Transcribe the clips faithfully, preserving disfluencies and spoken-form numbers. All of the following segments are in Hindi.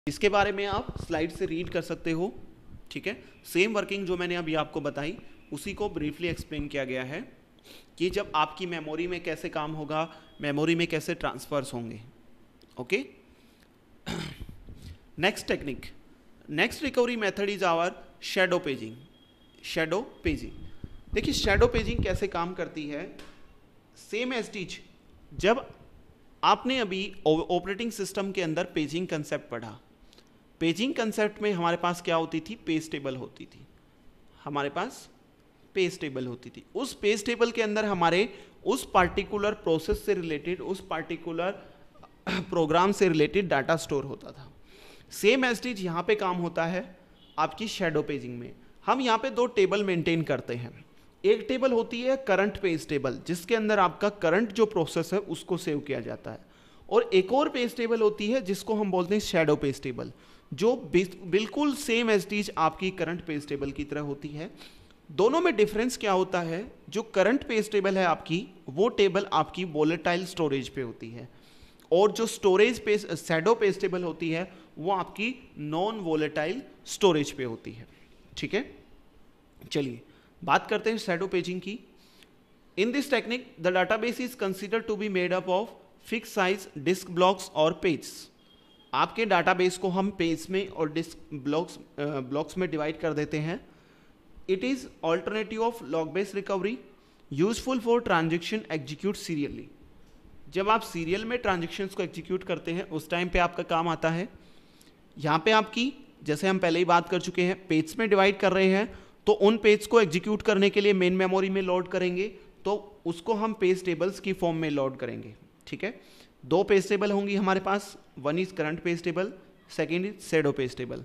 इसके बारे में आप स्लाइड से रीड कर सकते हो, ठीक है। सेम वर्किंग जो मैंने अभी आपको बताई उसी को ब्रीफली एक्सप्लेन किया गया है कि जब आपकी मेमोरी में कैसे काम होगा, मेमोरी में कैसे ट्रांसफर्स होंगे। Okay, next technique, next recovery method is our shadow paging. Shadow paging, देखिए शैडो पेजिंग कैसे काम करती है। सेम एज टीच, जब आपने अभी ऑपरेटिंग सिस्टम के अंदर पेजिंग कंसेप्ट पढ़ा, पेजिंग कंसेप्ट में हमारे पास क्या होती थी, पेज टेबल होती थी, हमारे पास पेज टेबल होती थी। उस पेज टेबल के अंदर हमारे उस पार्टिकुलर प्रोसेस से रिलेटेड, उस पार्टिकुलर प्रोग्राम से रिलेटेड डाटा स्टोर होता था। सेम एज इट यहाँ पे काम होता है आपकी शैडो पेजिंग में। हम यहाँ पे दो टेबल मेंटेन करते हैं। एक टेबल होती है करंट पेज टेबल, जिसके अंदर आपका करंट जो प्रोसेस है उसको सेव किया जाता है, और एक और पेज टेबल होती है जिसको हम बोलते हैं शैडो पेज टेबल, जो बिल्कुल सेम एज इट इज आपकी करंट पेज टेबल की तरह होती है। दोनों में डिफरेंस क्या होता है, जो करंट पेज टेबल है आपकी, वो टेबल आपकी वोलेटाइल स्टोरेज पे होती है, और जो storage page shadow page table होती है वो आपकी नॉन वोलेटाइल स्टोरेज पे होती है, ठीक है। चलिए बात करते हैं शैडो पेजिंग की। In this technique the database is consider to be made up of fix size disk blocks और पेज। आपके डाटाबेस को हम पेज में और डिस्क ब्लॉक्स ब्लॉक्स में डिवाइड कर देते हैं। It is alternative of log based recovery, useful for transaction execute serially. जब आप सीरियल में ट्रांजेक्शन्स को एग्जीक्यूट करते हैं उस टाइम पे आपका काम आता है। यहाँ पे आपकी, जैसे हम पहले ही बात कर चुके हैं, पेज में डिवाइड कर रहे हैं, तो उन पेज को एग्जीक्यूट करने के लिए मेन मेमोरी में लोड करेंगे, तो उसको हम पेज टेबल्स की फॉर्म में लोड करेंगे, ठीक है। दो पेज टेबल होंगी हमारे पास, one is current page table, second is shadow page table.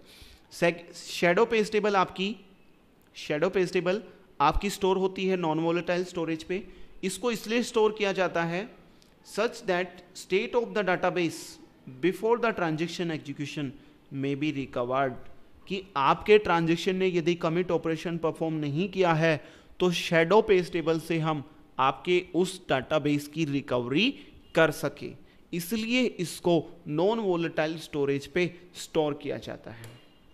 Shadow page table आपकी शैडो पेज टेबल आपकी स्टोर होती है नॉन वोलेटाइल स्टोरेज पे। इसको इसलिए स्टोर किया जाता है such that state of the database before the transaction execution may be recovered, कि आपके ट्रांजेक्शन ने यदि कमिट ऑपरेशन परफॉर्म नहीं किया है तो शैडो पेज टेबल से हम आपके उस डाटाबेस की रिकवरी कर सके, इसलिए इसको नॉन वोलेटाइल स्टोरेज पे स्टोर किया जाता है।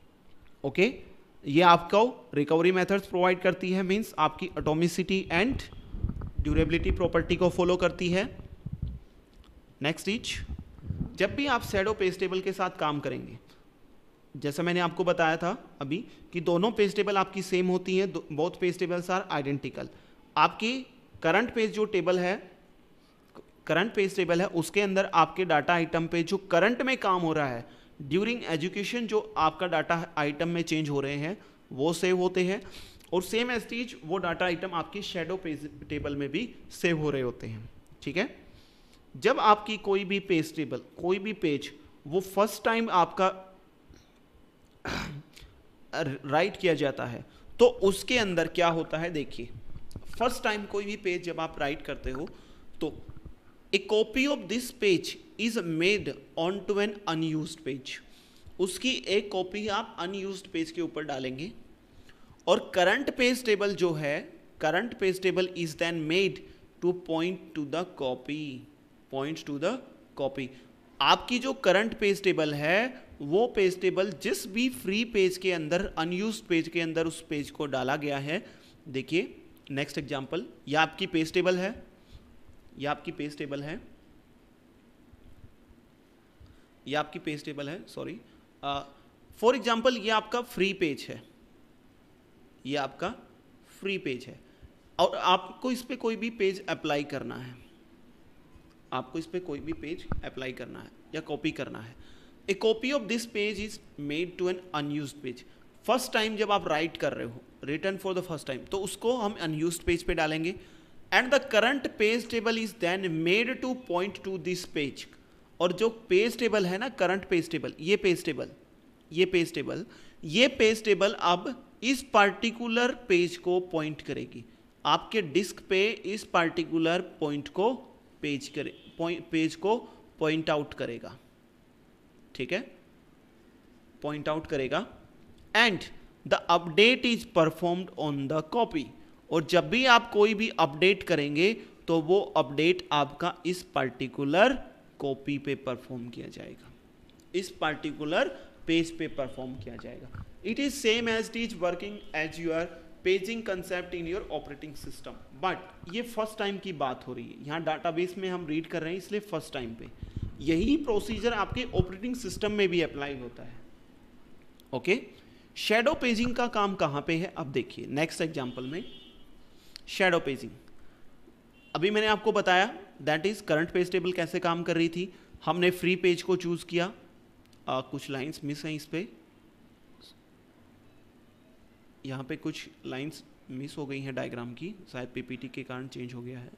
Okay okay? ये आपको रिकवरी मेथड्स प्रोवाइड करती है, मींस आपकी एटॉमिसिटी एंड ड्यूरेबिलिटी प्रॉपर्टी को फॉलो करती है। नेक्स्ट इज, जब भी आप शैडो पेज टेबल के साथ काम करेंगे, जैसा मैंने आपको बताया था अभी कि दोनों पेज टेबल आपकी सेम होती हैं, both page tables are identical. आपकी करंट पेज जो टेबल है, करंट पेज टेबल है, उसके अंदर आपके डाटा आइटम पे जो करंट में काम हो रहा है, ड्यूरिंग एजुकेशन जो आपका डाटा आइटम में चेंज हो रहे हैं वो सेव होते हैं, और सेम एज टीज वो डाटा आइटम आपकी शैडो पेज टेबल में भी सेव हो रहे होते हैं, ठीक है। जब आपकी कोई भी पेज टेबल, कोई भी पेज वो फर्स्ट टाइम आपका राइट किया जाता है, तो उसके अंदर क्या होता है, देखिए फर्स्ट टाइम कोई भी पेज जब आप राइट करते हो तो a copy of this page is made on to an unused page. उसकी एक कॉपी आप अनयूज्ड पेज के ऊपर डालेंगे, और करंट पेज टेबल जो है, current page table is then made to point to the copy, point to the copy. आपकी जो करंट पेज टेबल है वो पेज टेबल जिस भी फ्री पेज के अंदर, अनयूज्ड पेज के अंदर उस पेज को डाला गया है। देखिए नेक्स्ट एग्जांपल, ये आपकी पेज टेबल है, ये आपकी पेज टेबल है, ये आपकी पेज टेबल है, सॉरी, फॉर एग्जांपल ये आपका फ्री पेज है, ये आपका फ्री पेज है, और आपको इस पे कोई भी पेज अप्लाई करना है, आपको इस पे कोई भी पेज अप्लाई करना है या कॉपी करना है। A copy of this page is made to an unused page. First time जब आप राइट कर रहे हो, return for the first time, तो उसको हम अनयूज्ड पेज पे डालेंगे, and the current page table is then made to point to this page. और जो पेज टेबल है ना, करंट पेज टेबल, ये पेज टेबल, ये पेज टेबल, ये पेज टेबल अब इस पार्टिकुलर पेज को पॉइंट करेगी, आपके डिस्क पे इस पार्टिकुलर पॉइंट को पेज करे, पेज को पॉइंट आउट करेगा, ठीक है, पॉइंट आउट करेगा, and the update is performed on the copy. और जब भी आप कोई भी अपडेट करेंगे तो वो अपडेट आपका इस पार्टिकुलर कॉपी पे परफॉर्म किया जाएगा, इस पार्टिकुलर पेज पे परफॉर्म किया जाएगा। It is same as it is working as your paging concept in your operating system, but ये फर्स्ट टाइम की बात हो रही है, यहाँ डाटाबेस में हम रीड कर रहे हैं इसलिए फर्स्ट टाइम पे। यही प्रोसीजर आपके ऑपरेटिंग सिस्टम में भी अप्लाई होता है। ओके, शैडो पेजिंग का काम कहाँ पे है, अब देखिए नेक्स्ट एग्जांपल में शैडो पेजिंग। अभी मैंने आपको बताया that is current page table कैसे काम कर रही थी। हमने फ्री पेज को चूज किया, आ, कुछ लाइंस मिस हैं इस पे, यहाँ पे कुछ लाइंस मिस हो गई हैं डायग्राम की, शायद पीपीटी के कारण चेंज हो गया है।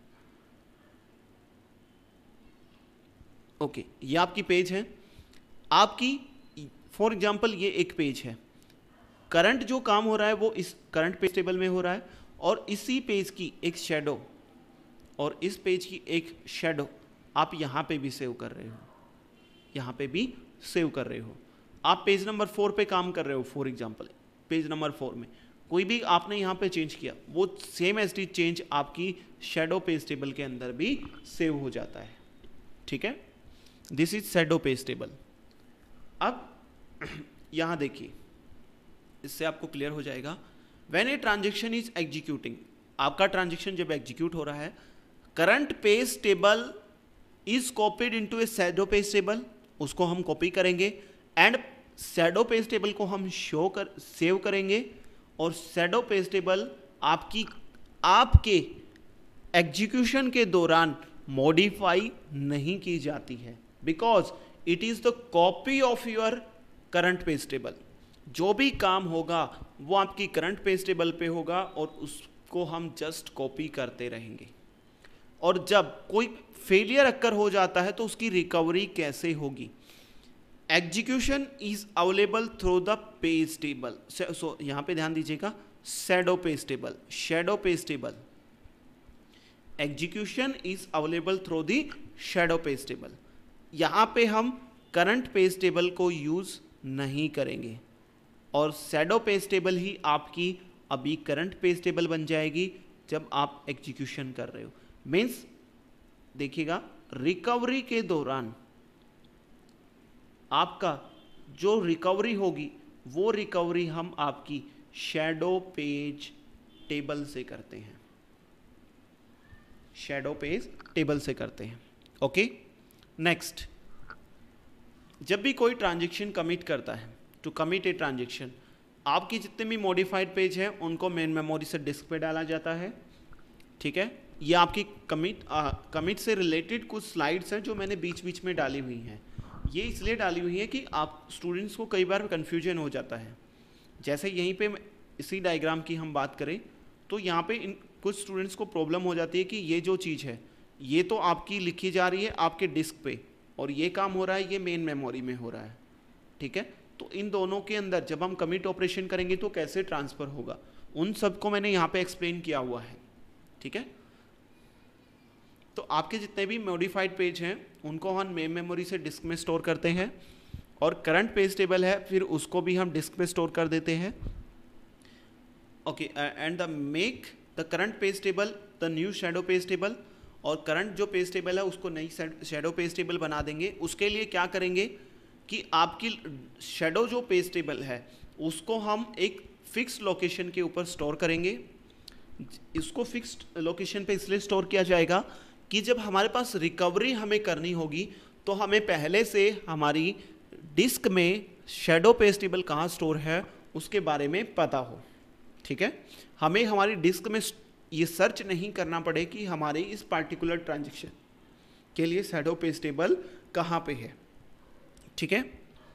ओके okay, ये आपकी पेज है, आपकी फॉर एग्जांपल ये एक पेज है, करंट जो काम हो रहा है वो इस करंट पेज टेबल में हो रहा है, और इसी पेज की एक शैडो और इस पेज की एक शैडो आप यहाँ पे भी सेव कर रहे हो, यहाँ पे भी सेव कर रहे हो। आप पेज नंबर फोर पे काम कर रहे हो, for example page number four में कोई भी आपने यहाँ पे चेंज किया, वो सेम एज इट चेंज आपकी शैडो पेज टेबल के अंदर भी सेव हो जाता है। ठीक है, this is shadow page table. अब यहाँ देखिए, इससे आपको क्लियर हो जाएगा। When a transaction is executing, आपका ट्रांजेक्शन जब एग्जीक्यूट हो रहा है, current page table is copied into a shadow page table, उसको हम कॉपी करेंगे एंड शैडो पेज टेबल को हम शो कर सेव करेंगे, और शैडो पेज टेबल आपकी आपके एग्जीक्यूशन के दौरान मॉडिफाई नहीं की जाती है, because it is the copy of your current page table. जो भी काम होगा वो आपकी करंट पेज टेबल पे होगा और उसको हम जस्ट कॉपी करते रहेंगे। और जब कोई फेलियर अक्कर हो जाता है तो उसकी रिकवरी कैसे होगी? Execution is available through the page table. So यहां पे ध्यान दीजिएगा, shadow page table, shadow page table, execution is available through the shadow page table. यहां पे हम करंट पेज टेबल को यूज नहीं करेंगे और शैडो पेज टेबल ही आपकी अभी करंट पेज टेबल बन जाएगी जब आप एग्जीक्यूशन कर रहे हो। मीन्स देखिएगा, रिकवरी के दौरान आपका जो रिकवरी होगी वो रिकवरी हम आपकी शैडो पेज टेबल से करते हैं, शैडो पेज टेबल से करते हैं। ओके, नेक्स्ट, जब भी कोई ट्रांजैक्शन कमिट करता है, टू कमिट ए ट्रांजैक्शन, आपकी जितने भी मॉडिफाइड पेज हैं उनको मेन मेमोरी से डिस्क पे डाला जाता है। ठीक है, ये आपकी कमिट कमिट से रिलेटेड कुछ स्लाइड्स हैं जो मैंने बीच बीच में डाली हुई हैं। ये इसलिए डाली हुई है कि आप स्टूडेंट्स को कई बार कन्फ्यूजन हो जाता है। जैसे यहीं पे इसी डायग्राम की हम बात करें तो यहाँ पे इन कुछ स्टूडेंट्स को प्रॉब्लम हो जाती है कि ये जो चीज़ है ये तो आपकी लिखी जा रही है आपके डिस्क पे और ये काम हो रहा है ये मेन मेमोरी में हो रहा है। ठीक है, तो इन दोनों के अंदर जब हम कमिट ऑपरेशन करेंगे तो कैसे ट्रांसफ़र होगा, उन सबको मैंने यहाँ पे एक्सप्लेन किया हुआ है। ठीक है, तो आपके जितने भी मॉडिफाइड पेज हैं उनको हम मेन मेमोरी से डिस्क में स्टोर करते हैं और करंट पेज टेबल है फिर उसको भी हम डिस्क में स्टोर कर देते हैं। Okay, and the make the current page table the new shadow page table, और करंट जो पेज टेबल है उसको नई शैडो पेज टेबल बना देंगे। उसके लिए क्या करेंगे कि आपकी शैडो जो पेज टेबल है उसको हम एक फिक्स लोकेशन के ऊपर स्टोर करेंगे। इसको फिक्स्ड लोकेशन पे इसलिए स्टोर किया जाएगा कि जब हमारे पास रिकवरी हमें करनी होगी तो हमें पहले से हमारी डिस्क में शैडो पेज टेबल कहाँ स्टोर है उसके बारे में पता हो। ठीक है, हमें हमारी डिस्क में ये सर्च नहीं करना पड़े कि हमारे इस पार्टिकुलर ट्रांजैक्शन के लिए शैडो पेज टेबल कहाँ पे है। ठीक है,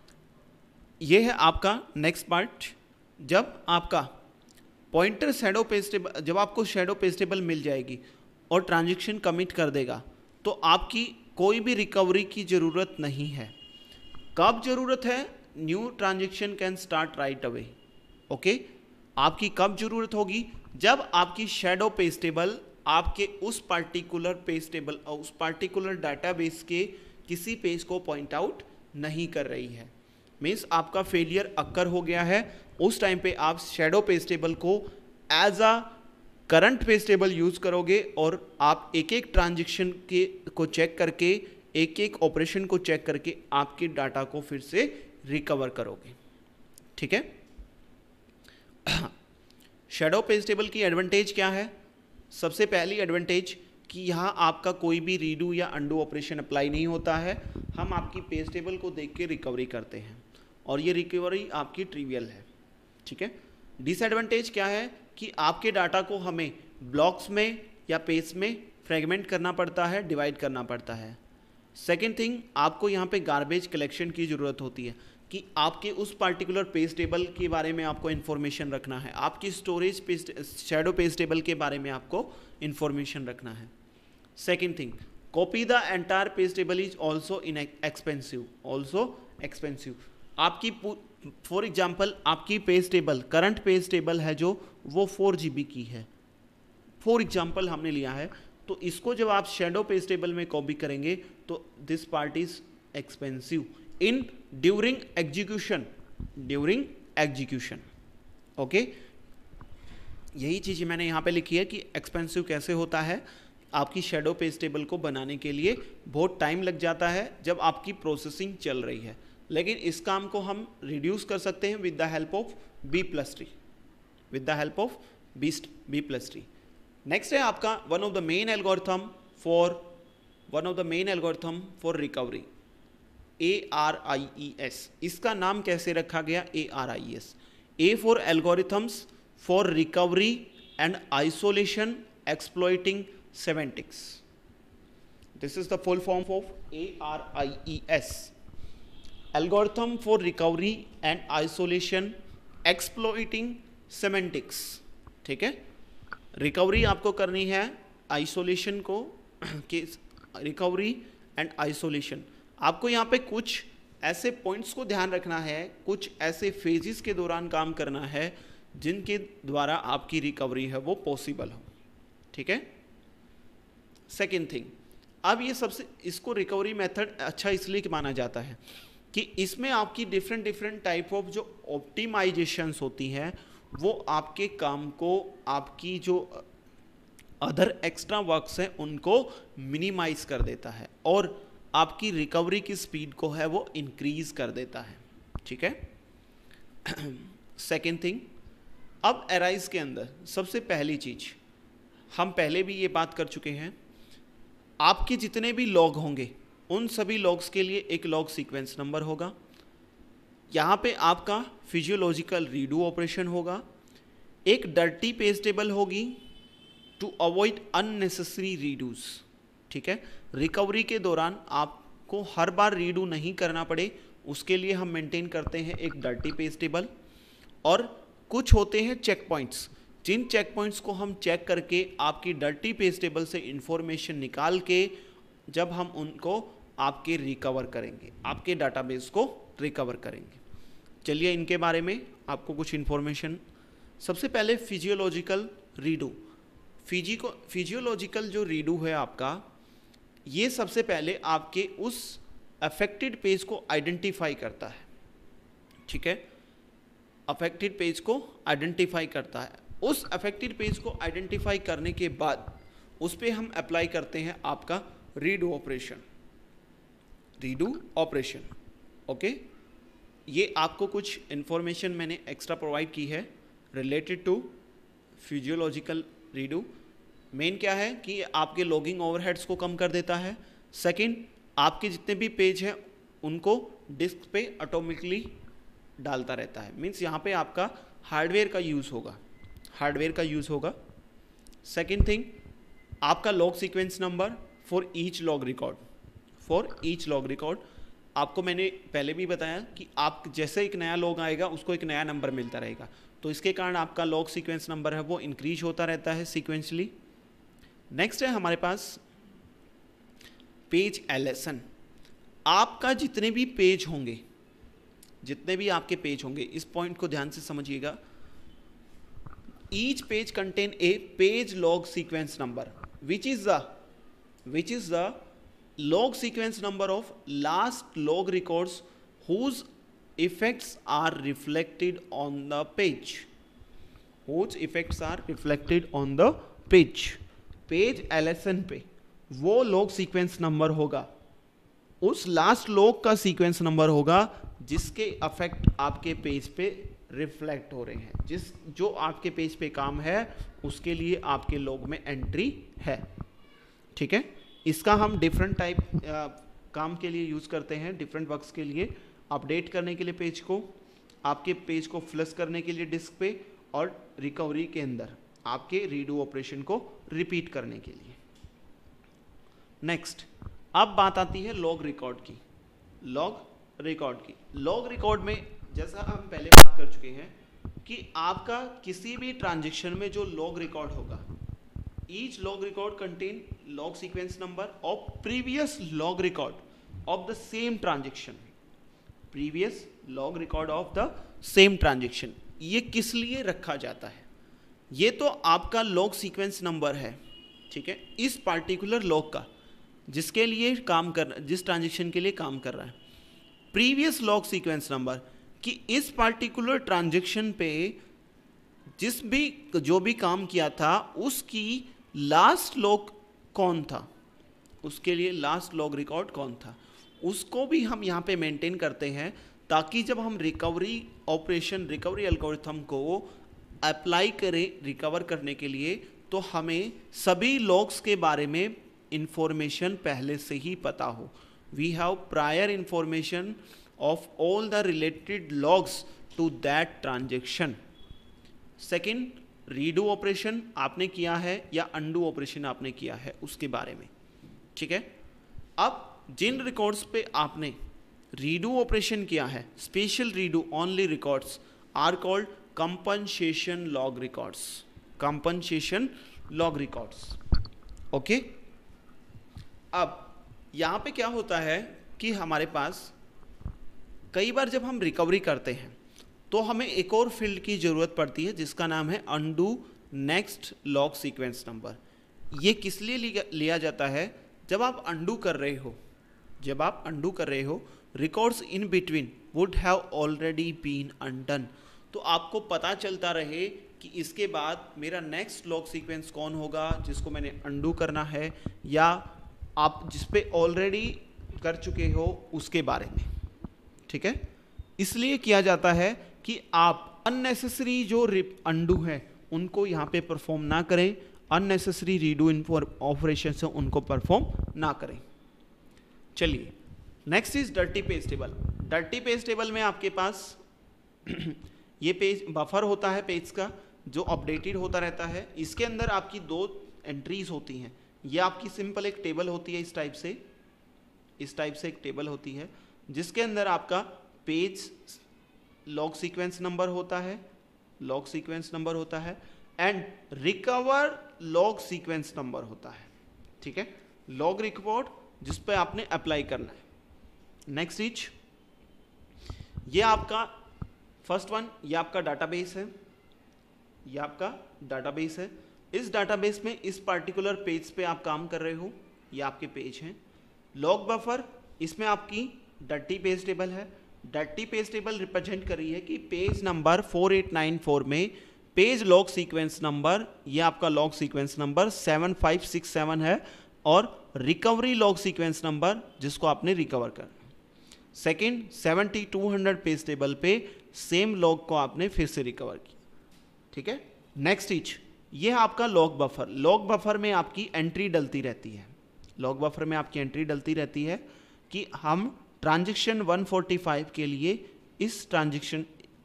ये है आपका नेक्स्ट पार्ट। जब आपका पॉइंटर शैडो पेज टेबल, जब आपको शैडो पेज टेबल मिल जाएगी और ट्रांजैक्शन कमिट कर देगा तो आपकी कोई भी रिकवरी की ज़रूरत नहीं है। कब ज़रूरत है? New transaction can start right away. Okay, आपकी कब ज़रूरत होगी? जब आपकी शैडो पेज टेबल आपके उस पार्टिकुलर पेज टेबल और उस पार्टिकुलर डाटाबेस के किसी पेज को पॉइंट आउट नहीं कर रही है। मीन्स आपका फेलियर अक्कर हो गया है, उस टाइम पे आप शैडो पेज टेबल को as a current page table use करोगे और आप एक एक ट्रांजैक्शन के को चेक करके, एक एक ऑपरेशन को चेक करके आपके डाटा को फिर से रिकवर करोगे। ठीक है। शैडो पेज टेबल की एडवांटेज क्या है? सबसे पहली एडवांटेज कि यहाँ आपका कोई भी रीडू या अंडू ऑपरेशन अप्लाई नहीं होता है। हम आपकी पेज टेबल को देख के रिकवरी करते हैं और ये रिकवरी आपकी ट्रिवियल है। ठीक है। डिसएडवांटेज क्या है कि आपके डाटा को हमें ब्लॉक्स में या पेज में फ्रेगमेंट करना पड़ता है, डिवाइड करना पड़ता है। सेकेंड थिंग, आपको यहाँ पे गार्बेज कलेक्शन की ज़रूरत होती है कि आपके उस पार्टिकुलर पेज टेबल के बारे में आपको इन्फॉर्मेशन रखना है, आपकी storage page shadow page table के बारे में आपको इन्फॉर्मेशन रखना है। Second thing, copy the entire page table is also in expensive, also expensive. आपकी फॉर एग्जाम्पल आपकी page table, current page table है जो वो फोर जी बी की है, फॉर एग्जाम्पल हमने लिया है, तो इसको जब आप शैडो पेज टेबल में कॉपी करेंगे तो this part is expensive in during execution, during execution. Okay, यही चीज़ मैंने यहाँ पे लिखी है कि एक्सपेंसिव कैसे होता है। आपकी शैडो पेज टेबल को बनाने के लिए बहुत टाइम लग जाता है जब आपकी प्रोसेसिंग चल रही है, लेकिन इस काम को हम रिड्यूस कर सकते हैं with the help of B plus tree, with the help of B B plus tree. Next है आपका one of the main algorithm for one of the main algorithm for recovery, A R I E S. इसका नाम कैसे रखा गया? A R I S, A for algorithms for recovery and isolation exploiting semantics. This is the full form of A R I E S, algorithm for recovery and isolation exploiting semantics. ठीक है, रिकवरी आपको करनी है, आइसोलेशन को कि रिकवरी एंड आइसोलेशन। आपको यहाँ पे कुछ ऐसे पॉइंट्स को ध्यान रखना है, कुछ ऐसे फेजेस के दौरान काम करना है जिनके द्वारा आपकी रिकवरी है वो पॉसिबल हो। ठीक है। सेकेंड थिंग, अब ये सबसे इसको रिकवरी मेथड अच्छा इसलिए माना जाता है कि इसमें आपकी डिफरेंट डिफरेंट टाइप ऑफ जो ऑप्टिमाइजेशंस होती हैं वो आपके काम को, आपकी जो अदर एक्स्ट्रा वर्क्स हैं उनको मिनिमाइज कर देता है और आपकी रिकवरी की स्पीड को है वो इंक्रीज कर देता है। ठीक है। सेकेंड थिंग, अब एराइज के अंदर सबसे पहली चीज, हम पहले भी ये बात कर चुके हैं, आपके जितने भी लॉग होंगे उन सभी लॉग्स के लिए एक लॉग सीक्वेंस नंबर होगा। यहाँ पे आपका फिजियोलॉजिकल रीडू ऑपरेशन होगा, एक डर्टी पेज टेबल होगी टू अवॉइड अननेसेसरी रीडूज। ठीक है, रिकवरी के दौरान आपको हर बार रीडू नहीं करना पड़े उसके लिए हम मेंटेन करते हैं एक डर्टी पेज टेबल। और कुछ होते हैं चेक पॉइंट्स, जिन चेक पॉइंट्स को हम चेक करके आपकी डर्टी पेज टेबल से इंफॉर्मेशन निकाल के जब हम उनको आपके रिकवर करेंगे, आपके डाटाबेस को रिकवर करेंगे। चलिए इनके बारे में आपको कुछ इन्फॉर्मेशन। सबसे पहले फिजियोलॉजिकल रीडू, फिजी को फिजियोलॉजिकल जो रीडू है आपका, ये सबसे पहले आपके उस अफेक्टेड पेज को आइडेंटिफाई करता है। ठीक है, अफेक्टेड पेज को आइडेंटिफाई करता है। उस अफेक्टेड पेज को आइडेंटिफाई करने के बाद उस पर हम अप्लाई करते हैं आपका redo operation, redo operation. Okay, ये आपको कुछ इन्फॉर्मेशन मैंने एक्स्ट्रा प्रोवाइड की है related to physiological redo. Main क्या है कि आपके लॉगिंग ओवरहेड्स को कम कर देता है। सेकंड, आपके जितने भी पेज हैं उनको डिस्क पे ऑटोमेटिकली डालता रहता है। मीन्स यहाँ पे आपका हार्डवेयर का यूज़ होगा, हार्डवेयर का यूज़ होगा। सेकंड थिंग, आपका log sequence number for each log record, for each log record. आपको मैंने पहले भी बताया कि आप जैसे एक नया लॉग आएगा उसको एक नया नंबर मिलता रहेगा, तो इसके कारण आपका लॉग सीक्वेंस नंबर है वो इंक्रीज होता रहता है सीक्वेंशली। नेक्स्ट है हमारे पास पेज एलएसएन। आपका जितने भी पेज होंगे, जितने भी आपके पेज होंगे, इस पॉइंट को ध्यान से समझिएगा। Each page contain a page log sequence number which is the which is the log sequence number of last log records whose effects are reflected on the page, whose effects are reflected on the page। Page LSN पे वो log sequence number होगा, उस लास्ट log का sequence number होगा जिसके अफेक्ट आपके पेज पे रिफ्लेक्ट हो रहे हैं, जिस जो आपके पेज पे काम है उसके लिए आपके लॉग में एंट्री है। ठीक है, इसका हम डिफरेंट टाइप काम के लिए यूज़ करते हैं, डिफरेंट वर्क्स के लिए, अपडेट करने के लिए पेज को, आपके पेज को फ्लश करने के लिए डिस्क पे, और रिकवरी के अंदर आपके रीडू ऑपरेशन को रिपीट करने के लिए। नेक्स्ट, अब बात आती है लॉग रिकॉर्ड की। लॉग रिकॉर्ड की लॉग रिकॉर्ड में जैसा हम पहले बात कर चुके हैं कि आपका किसी भी ट्रांजैक्शन में जो लॉग रिकॉर्ड होगा, each log record contain log sequence number of previous log record of the same transaction. Previous log record of the same transaction, ये किस लिए रखा जाता है? ये तो आपका लॉग सीक्वेंस नंबर है, ठीक है, इस पार्टिकुलर लॉग का, जिसके लिए काम कर जिस ट्रांजैक्शन के लिए काम कर रहा है। प्रीवियस लॉग सीक्वेंस नंबर कि इस पार्टिकुलर ट्रांजैक्शन पे जिस भी जो भी काम किया था उसकी लास्ट लॉग कौन था, उसके लिए लास्ट लॉग रिकॉर्ड कौन था, उसको भी हम यहाँ पे मेंटेन करते हैं, ताकि जब हम रिकवरी ऑपरेशन रिकवरी एल्गोरिथम को अप्लाई करें रिकवर करने के लिए, तो हमें सभी लॉग्स के बारे में इंफॉर्मेशन पहले से ही पता हो। We have prior information of all the related logs to that transaction. Second, redo operation आपने किया है या अंडू ऑपरेशन आपने किया है उसके बारे में, ठीक है। अब जिन रिकॉर्ड्स पे आपने रीडू ऑपरेशन किया है, special redo only records are called compensation log records, compensation log records, okay. अब यहाँ पे क्या होता है कि हमारे पास कई बार जब हम रिकवरी करते हैं तो हमें एक और फील्ड की ज़रूरत पड़ती है जिसका नाम है undo next log sequence number. ये किस लिए लिया जाता है? जब आप अंडू कर रहे हो जब आप अंडू कर रहे हो records in between would have already been undone, तो आपको पता चलता रहे कि इसके बाद मेरा नेक्स्ट लॉग सीक्वेंस कौन होगा जिसको मैंने अंडू करना है, या आप जिस पे ऑलरेडी कर चुके हो उसके बारे में, ठीक है। इसलिए किया जाता है कि आप अननेसेसरी जो अंडू है उनको यहाँ पे परफॉर्म ना करें, अननेसेसरी रीडू ऑपरेशन से उनको परफॉर्म ना करें। चलिए, next is dirty page table. Dirty page table में आपके पास ये पेज बफर होता है पेज का जो अपडेटेड होता रहता है। इसके अंदर आपकी दो एंट्रीज होती हैं। ये आपकी सिंपल एक टेबल होती है, इस टाइप से इस टाइप से एक टेबल होती है जिसके अंदर आपका पेज लॉग सीक्वेंस नंबर होता है लॉग सीक्वेंस नंबर होता है and recover log sequence number होता है, ठीक है। लॉग रिकॉर्ड जिस पे आपने अप्लाई करना है। नेक्स्ट इज ये आपका फर्स्ट वन, ये आपका डाटाबेस है ये आपका डाटाबेस है। इस डाटाबेस में इस पार्टिकुलर पेज पे आप काम कर रहे हो, ये आपके पेज हैं। लॉग बफर, इसमें आपकी डर्टी पेज टेबल है। डर्टी पेज टेबल रिप्रेजेंट कर रही है कि page number four eight nine four में पेज लॉग सीक्वेंस नंबर, ये आपका log sequence number seven five six seven है, और रिकवरी लॉग सीक्वेंस नंबर जिसको आपने रिकवर करना। Second, seventy two hundred page table पे सेम लॉग को आपने फिर से रिकवर किया, ठीक है। नेक्स्ट इज ये आपका लॉग बफर। लॉग बफर में आपकी एंट्री डलती रहती है लॉग बफर में आपकी एंट्री डलती रहती है कि हम ट्रांजैक्शन वन फोर्टी फाइव के लिए इस ट्रांजैक्शन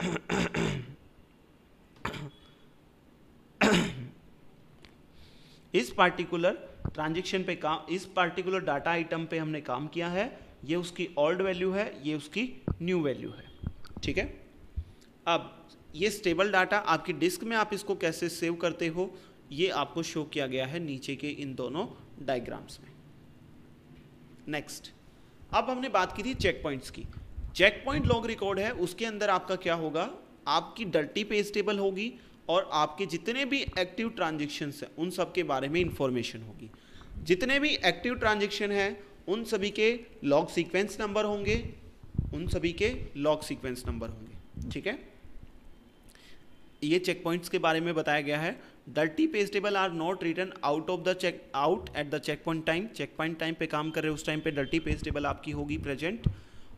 इस पार्टिकुलर ट्रांजैक्शन पे काम इस पार्टिकुलर डाटा आइटम पे हमने काम किया है, ये उसकी ओल्ड वैल्यू है, ये उसकी न्यू वैल्यू है, ठीक है। अब ये स्टेबल डाटा आपकी डिस्क में आप इसको कैसे सेव करते हो ये आपको शो किया गया है नीचे के इन दोनों डायग्राम्स में। नेक्स्ट, अब हमने बात की थी चेक पॉइंट्स की। चेक पॉइंट लॉग रिकॉर्ड है, उसके अंदर आपका क्या होगा, आपकी डर्टी पेज टेबल होगी और आपके जितने भी एक्टिव ट्रांजेक्शन्स हैं उन सब के बारे में इंफॉर्मेशन होगी। जितने भी एक्टिव ट्रांजेक्शन हैं उन सभी के लॉग सीक्वेंस नंबर होंगे उन सभी के लॉग सीक्वेंस नंबर होंगे, ठीक है। ये चेक पॉइंट्स के बारे में बताया गया है। Dirty page table are not written out of the check out at the check point time. Check point time पे काम कर रहे हो उस टाइम पे डर्टी पेज टेबल आपकी होगी प्रेजेंट।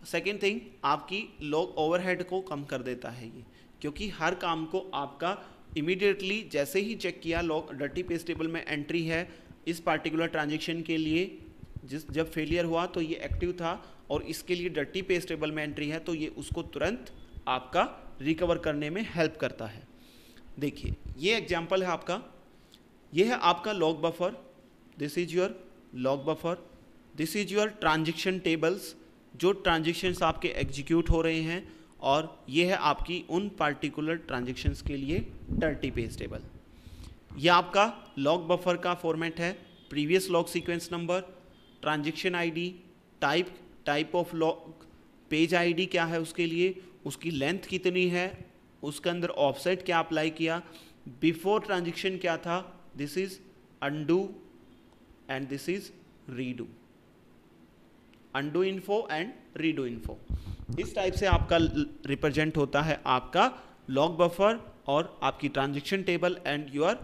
सेकेंड थिंग, आपकी लॉग ओवरहेड को कम कर देता है ये, क्योंकि हर काम को आपका इमीडिएटली जैसे ही चेक किया लॉग डर्टी पेज टेबल में एंट्री है इस पार्टिकुलर ट्रांजेक्शन के लिए, जिस जब फेलियर हुआ तो ये एक्टिव था और इसके लिए डर्टी पेज टेबल में एंट्री है, तो ये उसको तुरंत आपका रिकवर करने में हेल्प करता है। देखिए ये एग्जांपल है आपका, ये है आपका log buffer, this is your log buffer, this is your transaction tables, जो ट्रांजेक्शन्स आपके एग्जीक्यूट हो रहे हैं, और ये है आपकी उन पार्टिकुलर ट्रांजेक्शन्स के लिए डर्टी पेज टेबल। ये आपका लॉग बफर का फॉर्मेट है, previous log sequence number, transaction ID, type type of log, page ID क्या है उसके लिए, उसकी लेंथ कितनी है, उसके अंदर ऑफसेट क्या अप्लाई किया, बिफोर ट्रांजेक्शन क्या था, this is undo and this is redo, undo info and redo info. इस टाइप से आपका रिप्रेजेंट होता है आपका लॉग बफर और आपकी transaction table and your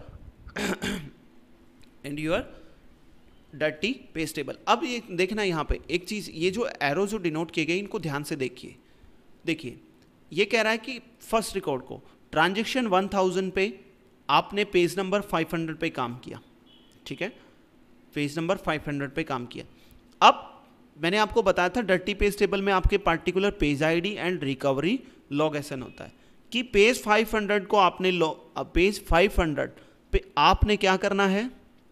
and your dirty page table. अब ये देखना यहाँ पे एक चीज़, ये जो एरो जो डिनोट किए गए इनको ध्यान से देखिए। देखिए ये कह रहा है कि फर्स्ट रिकॉर्ड को ट्रांजेक्शन वन थाउजेंड पे आपने पेज नंबर फाइव हंड्रेड पे काम किया, ठीक है, पेज नंबर फाइव हंड्रेड पे काम किया। अब मैंने आपको बताया था डर्टी पेज टेबल में आपके particular page ID and recovery log LSN होता है कि पेज फाइव हंड्रेड को आपने पेज फाइव हंड्रेड पे आपने क्या करना है,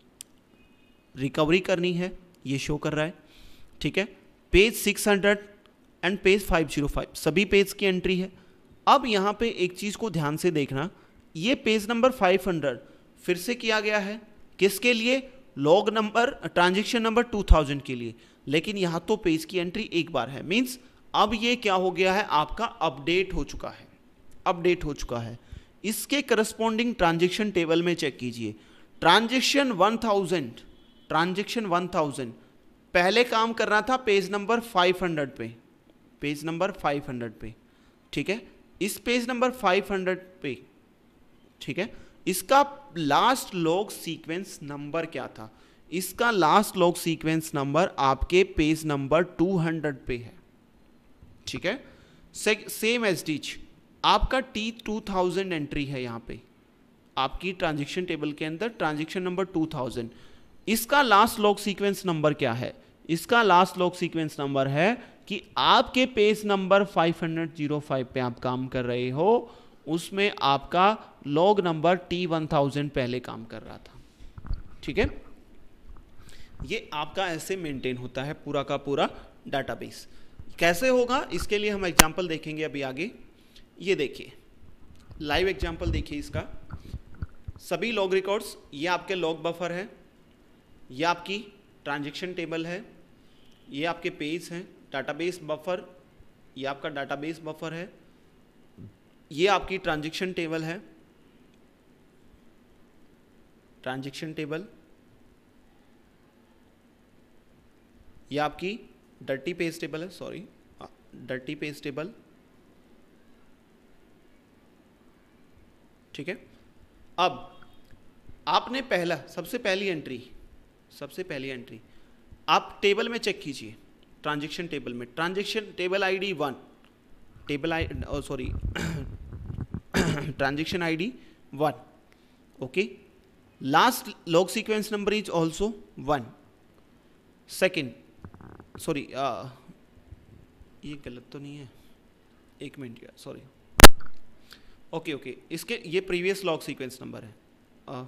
रिकवरी करनी है, ये शो कर रहा है, ठीक है। Page six hundred and page five zero five सभी पेज की एंट्री है। अब यहाँ पे एक चीज़ को ध्यान से देखना, ये पेज नंबर फाइव हंड्रेड फिर से किया गया है किसके लिए, log number transaction number two thousand के लिए, लेकिन यहाँ तो पेज की एंट्री एक बार है, मीन्स अब ये क्या हो गया है, आपका अपडेट हो चुका है, अपडेट हो चुका है। इसके करस्पॉन्डिंग ट्रांजेक्शन टेबल में चेक कीजिए, transaction one thousand, transaction one thousand पहले काम कर रहा था पेज नंबर फाइव हंड्रेड पे, पेज नंबर फाइव हंड्रेड पे, ठीक है, इस पेज नंबर फाइव हंड्रेड पे, ठीक है, इसका लास्ट लॉग सीक्वेंस नंबर क्या था, इसका लास्ट लॉग सीक्वेंस नंबर आपके पेज नंबर टू हंड्रेड पे है, ठीक है। सेम एज टीच आपका टी टू थाउजेंड एंट्री है यहाँ पे आपकी ट्रांजेक्शन टेबल के अंदर, ट्रांजेक्शन नंबर टू थाउजेंड, इसका लास्ट लॉग सीक्वेंस नंबर क्या है, इसका लास्ट लॉग सीक्वेंस नंबर है कि आपके page number five hundred zero five पे आप काम कर रहे हो, उसमें आपका log number T one thousand पहले काम कर रहा था, ठीक है। ये आपका ऐसे मेंटेन होता है पूरा का पूरा डाटाबेस। कैसे होगा इसके लिए हम एग्जांपल देखेंगे अभी आगे। ये देखिए लाइव एग्जांपल देखिए इसका, सभी लॉग रिकॉर्ड्स, ये आपके लॉग बफर है, ये आपकी ट्रांजेक्शन टेबल है, ये आपके पेज हैं, डाटाबेस बफर, ये आपका डाटाबेस बफर है, ये आपकी ट्रांजेक्शन टेबल है, ट्रांजेक्शन टेबल, ये आपकी डर्टी पेज टेबल है, सॉरी डर्टी पेज टेबल, ठीक है। अब आपने पहला सबसे पहली एंट्री सबसे पहली एंट्री आप टेबल में चेक कीजिए, ट्रांजेक्शन टेबल में, transaction table ID one, table I sorry transaction ID one, okay, last log sequence number is also one, second sorry ये गलत तो नहीं है, एक मिनट यार सॉरी, ओके ओके, इसके ये प्रीवियस लॉग सीक्वेंस नंबर है, uh,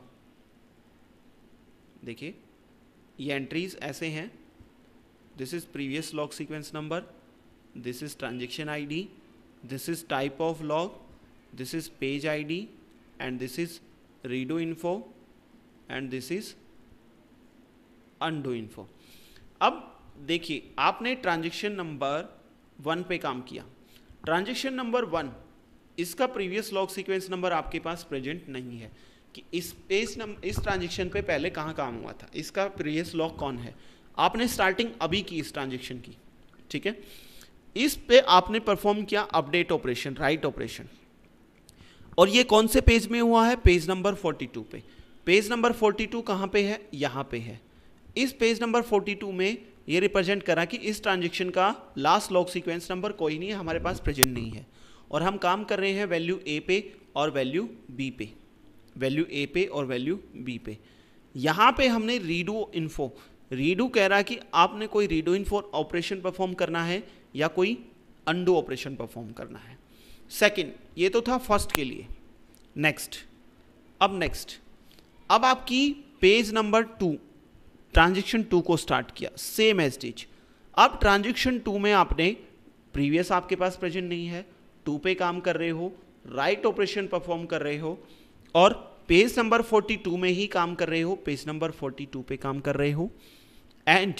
देखिए ये एंट्रीज ऐसे हैं, this is previous log sequence number, this is transaction ID, this is type of log, this is page ID and this is redo info and this is undo info. अब देखिए आपने ट्रांजेक्शन नंबर वन पे काम किया, ट्रांजेक्शन नंबर वन, इसका प्रीवियस लॉग सीक्वेंस नंबर आपके पास प्रेजेंट नहीं है कि इस पेज नंबर इस ट्रांजेक्शन पे पहले कहाँ काम हुआ था, इसका प्रीवियस लॉग कौन है, आपने स्टार्टिंग अभी की इस ट्रांजेक्शन की, ठीक है, इस पे आपने परफॉर्म किया अपडेट ऑपरेशन, राइट ऑपरेशन, और ये कौन से पेज में हुआ है, पेज नंबर फोर्टी टू पे, पेज नंबर फोर्टी टू कहाँ पे है, यहाँ पे है, इस पेज नंबर फोर्टी टू में ये रिप्रेजेंट करा कि इस ट्रांजेक्शन का लास्ट लॉग सीक्वेंस नंबर कोई नहीं है, हमारे पास प्रेजेंट नहीं है, और हम काम कर रहे हैं वैल्यू ए पे और वैल्यू बी पे, वैल्यू ए पे और वैल्यू बी पे। यहाँ पे हमने रीडू इन्फो, रीडू कह रहा है कि आपने कोई रीडू इन्फो ऑपरेशन परफॉर्म करना है या कोई अंडू ऑपरेशन परफॉर्म करना है। सेकंड, ये तो था फर्स्ट के लिए। नेक्स्ट, अब नेक्स्ट अब आपकी page number two, transaction two को स्टार्ट किया, सेम एज इट। अब ट्रांजेक्शन टू में आपने प्रीवियस आपके पास प्रेजेंट नहीं है, टू पे काम कर रहे हो, राइट ऑपरेशन परफॉर्म कर रहे हो, और पेज नंबर फोर्टी टू में ही काम कर रहे हो, पेज नंबर फोर्टी टू पे काम कर रहे हो। And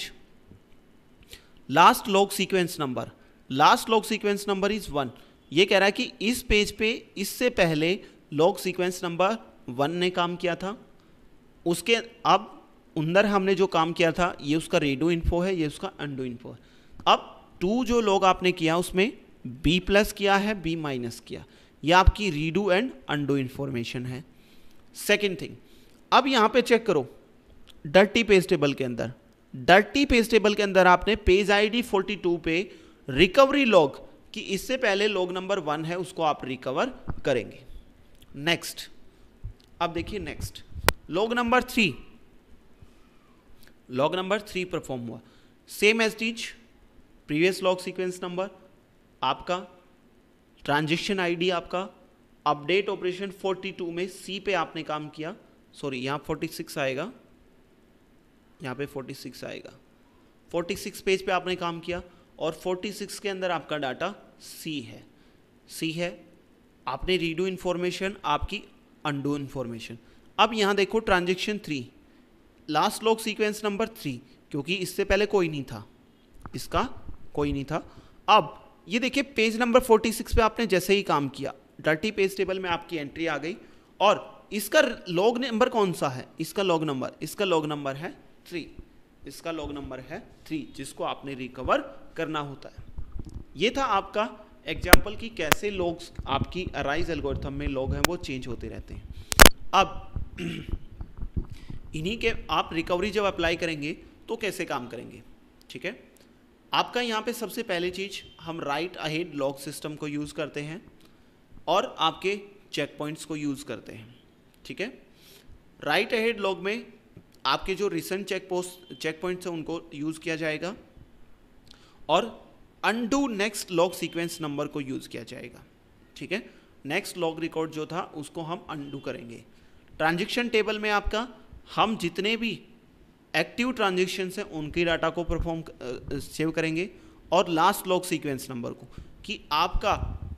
last log sequence number, last log sequence number is one. ये कह रहा है कि इस पेज पे इससे पहले लॉग सीक्वेंस नंबर वन ने काम किया था, उसके अब अंदर हमने जो काम किया था ये उसका रीडू इन्फो है, ये उसका अंडू इन्फो है। अब टू जो लॉग आपने किया उसमें बी प्लस किया है, बी माइनस किया, ये आपकी रीडू एंड अंडू इन्फॉर्मेशन है। सेकेंड थिंग, अब यहाँ पे चेक करो डर्टी पेज टेबल के अंदर, डर्टी पेज टेबल के अंदर आपने पेज आईडी फोर्टी टू पे रिकवरी लॉग कि इससे पहले लॉग नंबर वन है उसको आप रिकवर करेंगे। नेक्स्ट, अब देखिए next log number three, log number three perform हुआ, same as teach previous log sequence number, आपका ट्रांजेक्शन आईडी, आपका अपडेट ऑपरेशन फोर्टी टू में सी पे आपने काम किया, सॉरी यहाँ फोर्टी सिक्स आएगा, यहाँ पे फोर्टी सिक्स आएगा, फोर्टी सिक्स पेज पे आपने काम किया, और फोर्टी सिक्स के अंदर आपका डाटा सी है, सी है, आपने रीडू इन्फॉर्मेशन, आपकी अंडू इन्फॉर्मेशन। अब यहाँ देखो transaction three, last log sequence number three, क्योंकि इससे पहले कोई नहीं था, इसका कोई नहीं था। अब ये देखिए पेज नंबर फोर्टी सिक्स पे आपने जैसे ही काम किया, डर्टी पेज टेबल में आपकी एंट्री आ गई, और इसका लॉग नंबर कौन सा है, इसका लॉग नंबर, इसका लॉग नंबर है थ्री, इसका लॉग नंबर है थ्री, जिसको आपने रिकवर करना होता है। ये था आपका एग्जाम्पल कि कैसे लॉग आपकी अराइज एल्गोरिथम में लॉग हैं वो चेंज होते रहते हैं। अब इन्हीं के आप रिकवरी जब अप्लाई करेंगे तो कैसे काम करेंगे, ठीक है। आपका यहाँ पे सबसे पहली चीज़ हम राइट अहेड लॉग सिस्टम को यूज़ करते हैं और आपके चेक पॉइंट्स को यूज़ करते हैं, ठीक है। राइट अहेड लॉग में आपके जो recent check post check points हैं उनको यूज़ किया जाएगा, और undo next log sequence number को यूज़ किया जाएगा, ठीक है। नेक्स्ट लॉग रिकॉर्ड जो था उसको हम अनडू करेंगे। ट्रांजेक्शन टेबल में आपका हम जितने भी एक्टिव ट्रांजेक्शन्स हैं उनके डाटा को परफॉर्म सेव करेंगे, और लास्ट लॉग सीक्वेंस नंबर को कि आपका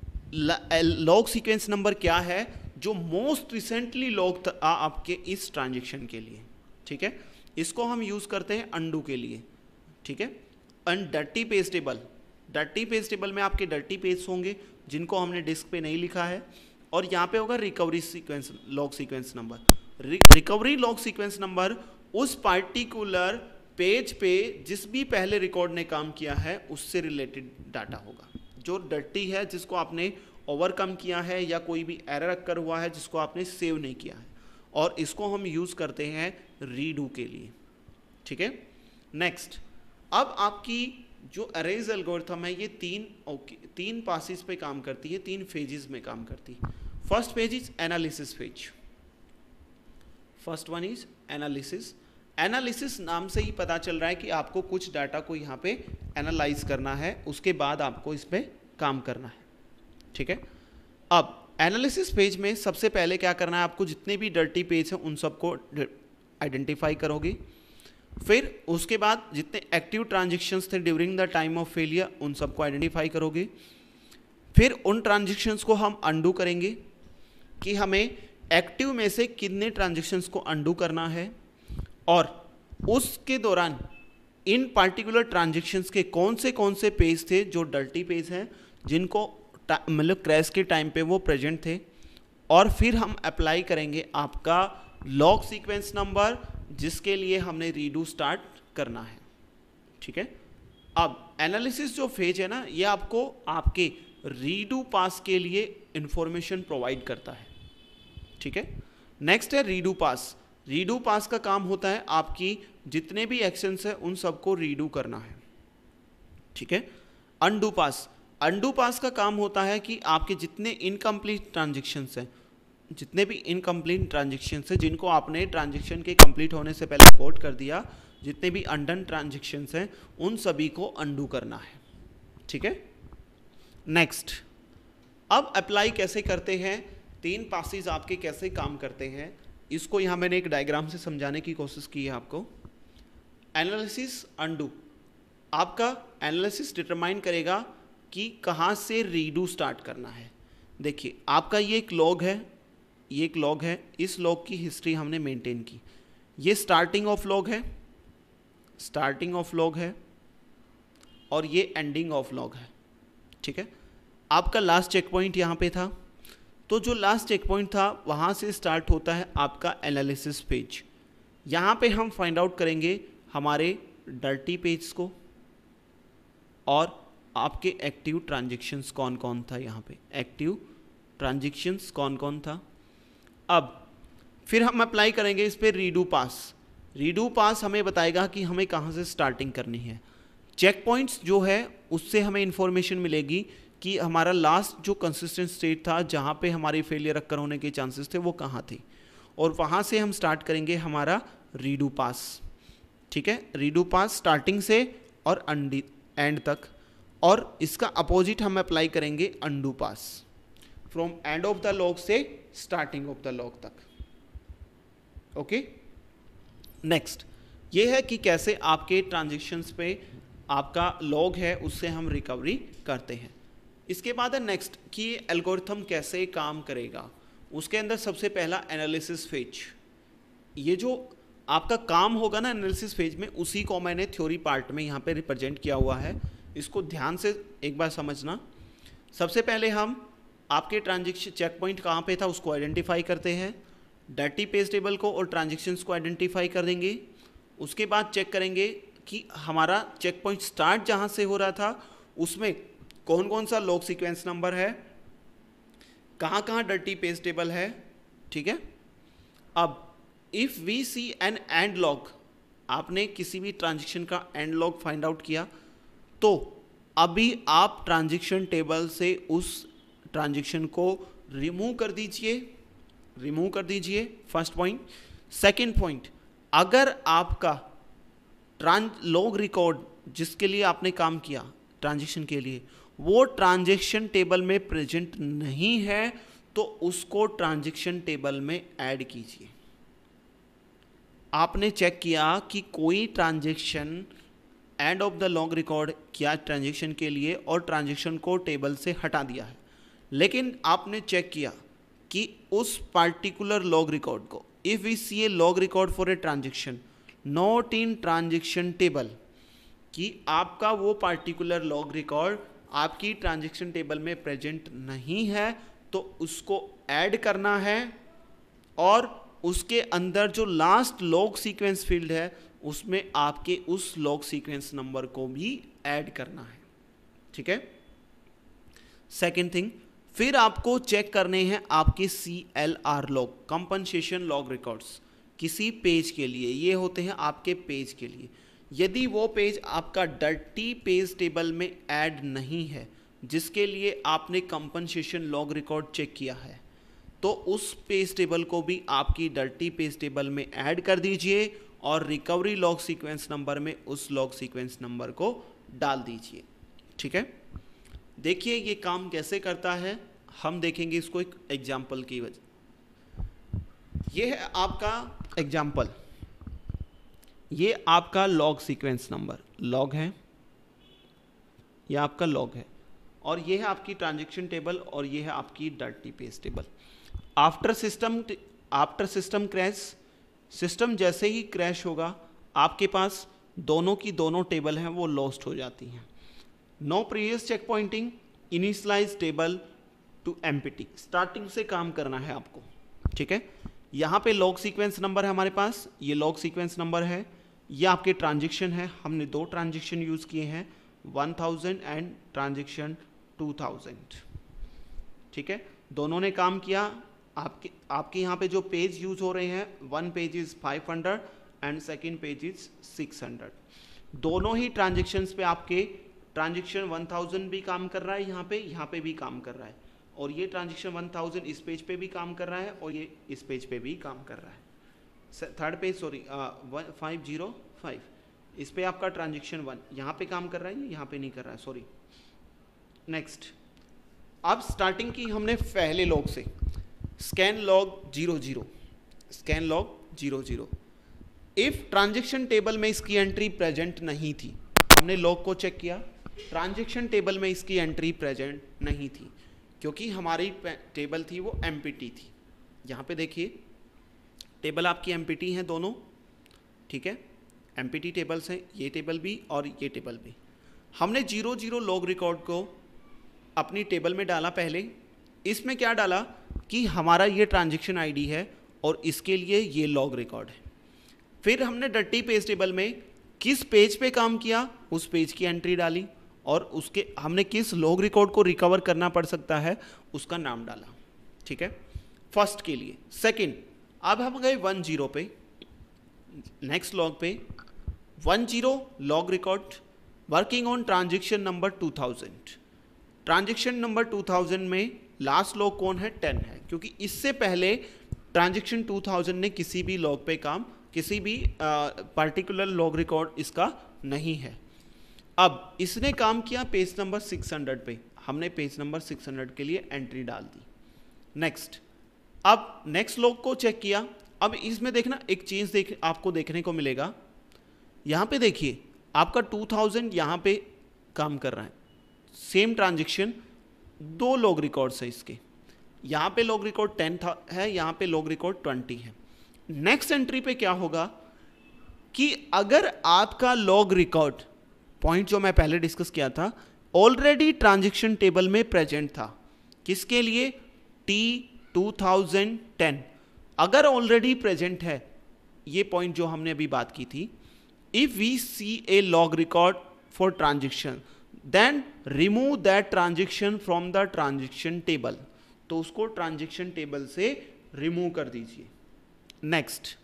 लॉग सीक्वेंस नंबर क्या है जो मोस्ट रिसेंटली लॉग था आपके इस ट्रांजेक्शन के लिए, ठीक है। इसको हम यूज़ करते हैं अनडू के लिए, ठीक है। And dirty page table, dirty page table में आपके डर्टी पेज होंगे जिनको हमने डिस्क पे नहीं लिखा है, और यहाँ पे होगा recovery sequence log sequence number. Recovery log sequence number उस पार्टिकुलर पेज पे जिस भी पहले रिकॉर्ड ने काम किया है उससे रिलेटेड डाटा होगा, जो डर्टी है जिसको आपने ओवरकम किया है या कोई भी एरर अक्कर हुआ है जिसको आपने सेव नहीं किया है, और इसको हम यूज़ करते हैं रीडू के लिए, ठीक है। नेक्स्ट, अब आपकी जो अरेज एल्गोरिथम है ये तीन ओके तीन पासिस पे काम करती है, तीन फेजेस में काम करती है। First phase is analysis phase, first one is analysis. Analysis नाम से ही पता चल रहा है कि आपको कुछ डाटा को यहाँ पे एनालाइज करना है, उसके बाद आपको इस पे काम करना है, ठीक है। अब एनालिसिस पेज में सबसे पहले क्या करना है, आपको जितने भी डर्टी पेज हैं उन सबको आइडेंटिफाई करोगे, फिर उसके बाद जितने एक्टिव ट्रांजेक्शन्स थे during the time of failure उन सबको आइडेंटिफाई करोगे, फिर उन ट्रांजेक्शन्स को हम अंडू करेंगे कि हमें एक्टिव में से कितने ट्रांजेक्शन्स को अंडू करना है, और उसके दौरान इन पार्टिकुलर ट्रांजेक्शन्स के कौन से कौन से पेज थे जो डर्टी पेज हैं जिनको मतलब क्रैश के टाइम पे वो प्रेजेंट थे, और फिर हम अप्लाई करेंगे आपका लॉग सीक्वेंस नंबर जिसके लिए हमने रीडू स्टार्ट करना है, ठीक है। अब एनालिसिस जो फेज है ना ये आपको आपके रीडू पास के लिए इंफॉर्मेशन प्रोवाइड करता है, ठीक है। नेक्स्ट है रीडू पास। रीडू पास का काम होता है आपकी जितने भी एक्शंस है उन सबको रीडू करना है, ठीक है। अनडू पास, अनडू पास का काम होता है कि आपके जितने इनकम्प्लीट ट्रांजेक्शन्स हैं, जितने भी इनकम्प्लीट ट्रांजेक्शन्स हैं जिनको आपने ट्रांजेक्शन के कंप्लीट होने से पहले रिपोर्ट कर दिया, जितने भी अनडन ट्रांजेक्शन्स हैं उन सभी को अनडू करना है, ठीक है। नेक्स्ट, अब अप्लाई कैसे करते हैं, तीन पासेस आपके कैसे काम करते हैं, इसको यहाँ मैंने एक डायग्राम से समझाने की कोशिश की है आपको। एनालिसिस अनडू, आपका एनालिसिस डिटरमाइन करेगा कि कहाँ से रीडू स्टार्ट करना है। देखिए आपका ये एक लॉग है, ये एक लॉग है, इस लॉग की हिस्ट्री हमने मेंटेन की, ये स्टार्टिंग ऑफ लॉग है, स्टार्टिंग ऑफ लॉग है, और ये एंडिंग ऑफ लॉग है, ठीक है। आपका लास्ट चेक पॉइंट यहाँ पे था, तो जो लास्ट चेक पॉइंट था वहाँ से स्टार्ट होता है आपका एनालिसिस पेज। यहाँ पे हम फाइंड आउट करेंगे हमारे डर्टी पेज को और आपके एक्टिव ट्रांजेक्शन्स कौन कौन था, यहाँ पे एक्टिव ट्रांजेक्शन्स कौन कौन था। अब फिर हम अप्लाई करेंगे इस पर रीडू पास। रीडू पास हमें बताएगा कि हमें कहाँ से स्टार्टिंग करनी है। चेक पॉइंट्स जो है उससे हमें इंफॉर्मेशन मिलेगी कि हमारा लास्ट जो कंसिस्टेंट स्टेट था जहाँ पे हमारी फेलियर अक्कर होने के चांसेस थे वो कहाँ थे, और वहाँ से हम स्टार्ट करेंगे हमारा रीडू पास, ठीक है। रीडू पास स्टार्टिंग से और एंड तक, और इसका अपोजिट हम अप्लाई करेंगे undo pass, from end of the log से स्टार्टिंग ऑफ द लॉग तक, ओके। नेक्स्ट ये है कि कैसे आपके ट्रांजेक्शन्स पे आपका लॉग है उससे हम रिकवरी करते हैं। इसके बाद है नेक्स्ट कि ये एल्गोरिथम कैसे काम करेगा। उसके अंदर सबसे पहला एनालिसिस फेज, ये जो आपका काम होगा ना एनालिसिस फेज में, उसी को मैंने थ्योरी पार्ट में यहाँ पे रिप्रेजेंट किया हुआ है, इसको ध्यान से एक बार समझना। सबसे पहले हम आपके ट्रांजेक्शन चेक पॉइंट कहाँ पे था उसको आइडेंटिफाई करते हैं, डर्टी पेज टेबल को और ट्रांजेक्शन्स को आइडेंटिफाई कर देंगे। उसके बाद चेक करेंगे कि हमारा चेक पॉइंट स्टार्ट जहाँ से हो रहा था उसमें कौन कौन सा लॉग सीक्वेंस नंबर है, कहाँ कहाँ डर्टी पेज टेबल है, ठीक है। अब if we see an end log, आपने किसी भी ट्रांजेक्शन का एंड लॉग फाइंड आउट किया तो अभी आप ट्रांजेक्शन टेबल से उस ट्रांजेक्शन को रिमूव कर दीजिए, रिमूव कर दीजिए, फर्स्ट पॉइंट। सेकंड पॉइंट, अगर आपका ट्रांज लॉग रिकॉर्ड जिसके लिए आपने काम किया ट्रांजेक्शन के लिए वो ट्रांजेक्शन टेबल में प्रेजेंट नहीं है तो उसको ट्रांजेक्शन टेबल में ऐड कीजिए। आपने चेक किया कि कोई transaction end of the log record किया ट्रांजेक्शन के लिए और ट्रांजेक्शन को टेबल से हटा दिया है, लेकिन आपने चेक किया कि उस पार्टिकुलर लॉग रिकॉर्ड को, if we see a log record for a transaction not in transaction table, कि आपका वो पार्टिकुलर लॉग रिकॉर्ड आपकी ट्रांजेक्शन टेबल में प्रेजेंट नहीं है तो उसको ऐड करना है, और उसके अंदर जो लास्ट लॉग सीक्वेंस फील्ड है उसमें आपके उस लॉग सीक्वेंस नंबर को भी ऐड करना है, ठीक है। सेकेंड थिंग, फिर आपको चेक करने हैं आपके C L R log, compensation log records, किसी पेज के लिए, ये होते हैं आपके पेज के लिए। यदि वो पेज आपका डर्टी पेज टेबल में ऐड नहीं है जिसके लिए आपने कंपनसेशन लॉग रिकॉर्ड चेक किया है तो उस पेज टेबल को भी आपकी डर्टी पेज टेबल में ऐड कर दीजिए और रिकवरी लॉग सीक्वेंस नंबर में उस लॉग सीक्वेंस नंबर को डाल दीजिए, ठीक है। देखिए ये काम कैसे करता है, हम देखेंगे इसको एक एग्जाम्पल की वजह। ये है आपका एग्जाम्पल, ये आपका लॉग सीक्वेंस नंबर, लॉग है, यह आपका लॉग है, और ये है आपकी ट्रांजेक्शन टेबल और ये है आपकी dirty page table. After system after system crash, system जैसे ही क्रैश होगा आपके पास दोनों की दोनों टेबल हैं वो लॉस्ट हो जाती हैं। No previous check pointing, initialize table to empty, starting से काम करना है आपको, ठीक है। यहाँ पे लॉग सीक्वेंस नंबर है हमारे पास, ये लॉग सीक्वेंस नंबर है, ये आपके ट्रांजेक्शन है, हमने दो ट्रांजेक्शन यूज़ किए हैं, one thousand and transaction two thousand, ठीक है। दोनों ने काम किया, आपके आपके यहाँ पे जो पेज यूज हो रहे हैं, one page is five hundred and second page is six hundred. दोनों ही ट्रांजेक्शन्स पे आपके ट्रांजेक्शन वन थाउजेंड भी काम कर रहा है, यहाँ पे यहाँ पे भी काम कर रहा है, और ये ट्रांजेक्शन वन थाउजेंड इस पेज पे भी काम कर रहा है और ये इस पेज पे भी काम कर रहा है। Third page sorry five zero five, इस पे आपका ट्रांजेक्शन वन यहाँ पे काम कर रहा है, यहाँ पे नहीं कर रहा है, सॉरी। नेक्स्ट, अब स्टार्टिंग की हमने पहले लॉग से, scan log zero zero, scan log zero zero. If transaction table में इसकी एंट्री प्रेजेंट नहीं थी, हमने लॉग को चेक किया, ट्रांजेक्शन टेबल में इसकी एंट्री प्रेजेंट नहीं थी क्योंकि हमारी टेबल थी वो एमपीटी थी। यहाँ पे देखिए टेबल आपकी एमपीटी हैं दोनों, ठीक है, एमपीटी टेबल्स हैं, ये टेबल भी और ये टेबल भी। हमने जीरो जीरो लॉग रिकॉर्ड को अपनी टेबल में डाला पहले। इसमें क्या डाला कि हमारा ये ट्रांजेक्शन आईडी है और इसके लिए ये लॉग रिकॉर्ड है। फिर हमने डर्टी पेज टेबल में किस पेज पे काम किया उस पेज की एंट्री डाली और उसके हमने किस लॉग रिकॉर्ड को रिकवर करना पड़ सकता है उसका नाम डाला, ठीक है, फर्स्ट के लिए। सेकंड, अब हम गए वन जीरो पे, नेक्स्ट लॉग पे, one zero log record working on transaction number two thousand. Transaction number two thousand में लास्ट लॉग कौन है, टेन है, क्योंकि इससे पहले ट्रांजेक्शन टू थाउजेंड ने किसी भी लॉग पे काम, किसी भी पर्टिकुलर लॉग रिकॉर्ड इसका नहीं है। अब इसने काम किया पेज नंबर सिक्स हंड्रेड पे, हमने पेज नंबर सिक्स हंड्रेड के लिए एंट्री डाल दी। नेक्स्ट, अब नेक्स्ट लॉग को चेक किया। अब इसमें देखना एक चीज देख आपको देखने को मिलेगा, यहाँ पे देखिए आपका टू थाउजेंड यहाँ पे काम कर रहा है, सेम ट्रांजेक्शन, दो लॉग रिकॉर्ड्स है इसके, यहाँ पे लॉग रिकॉर्ड टेन है, यहाँ पे लॉग रिकॉर्ड ट्वेंटी है। नेक्स्ट एंट्री पे क्या होगा कि अगर आपका लॉग रिकॉर्ड, पॉइंट जो मैं पहले डिस्कस किया था, ऑलरेडी ट्रांजेक्शन टेबल में प्रेजेंट था, किसके लिए, टी टू थाउजेंड टेन, अगर ऑलरेडी प्रेजेंट है, ये पॉइंट जो हमने अभी बात की थी, if we see a log record for transaction then remove that transaction from the transaction table, तो उसको ट्रांजेक्शन टेबल से रिमूव कर दीजिए। नेक्स्ट,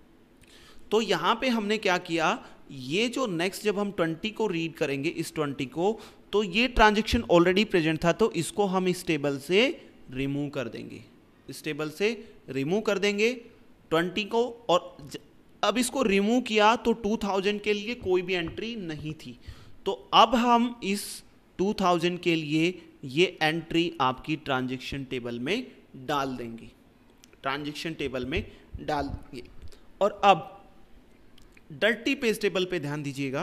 तो यहां पे हमने क्या किया, ये जो नेक्स्ट जब हम ट्वेंटी को रीड करेंगे, इस ट्वेंटी को, तो ये ट्रांजेक्शन ऑलरेडी प्रेजेंट था, तो इसको हम इस टेबल से रिमूव कर देंगे, इस टेबल से रिमूव कर देंगे ट्वेंटी को। और अब इसको रिमूव किया तो टू थाउजेंड के लिए कोई भी एंट्री नहीं थी, तो अब हम इस टू थाउजेंड के लिए ये एंट्री आपकी ट्रांजेक्शन टेबल में डाल देंगे, ट्रांजेक्शन टेबल में डाल देंगे। और अब डर्टी पेज टेबल पे ध्यान दीजिएगा,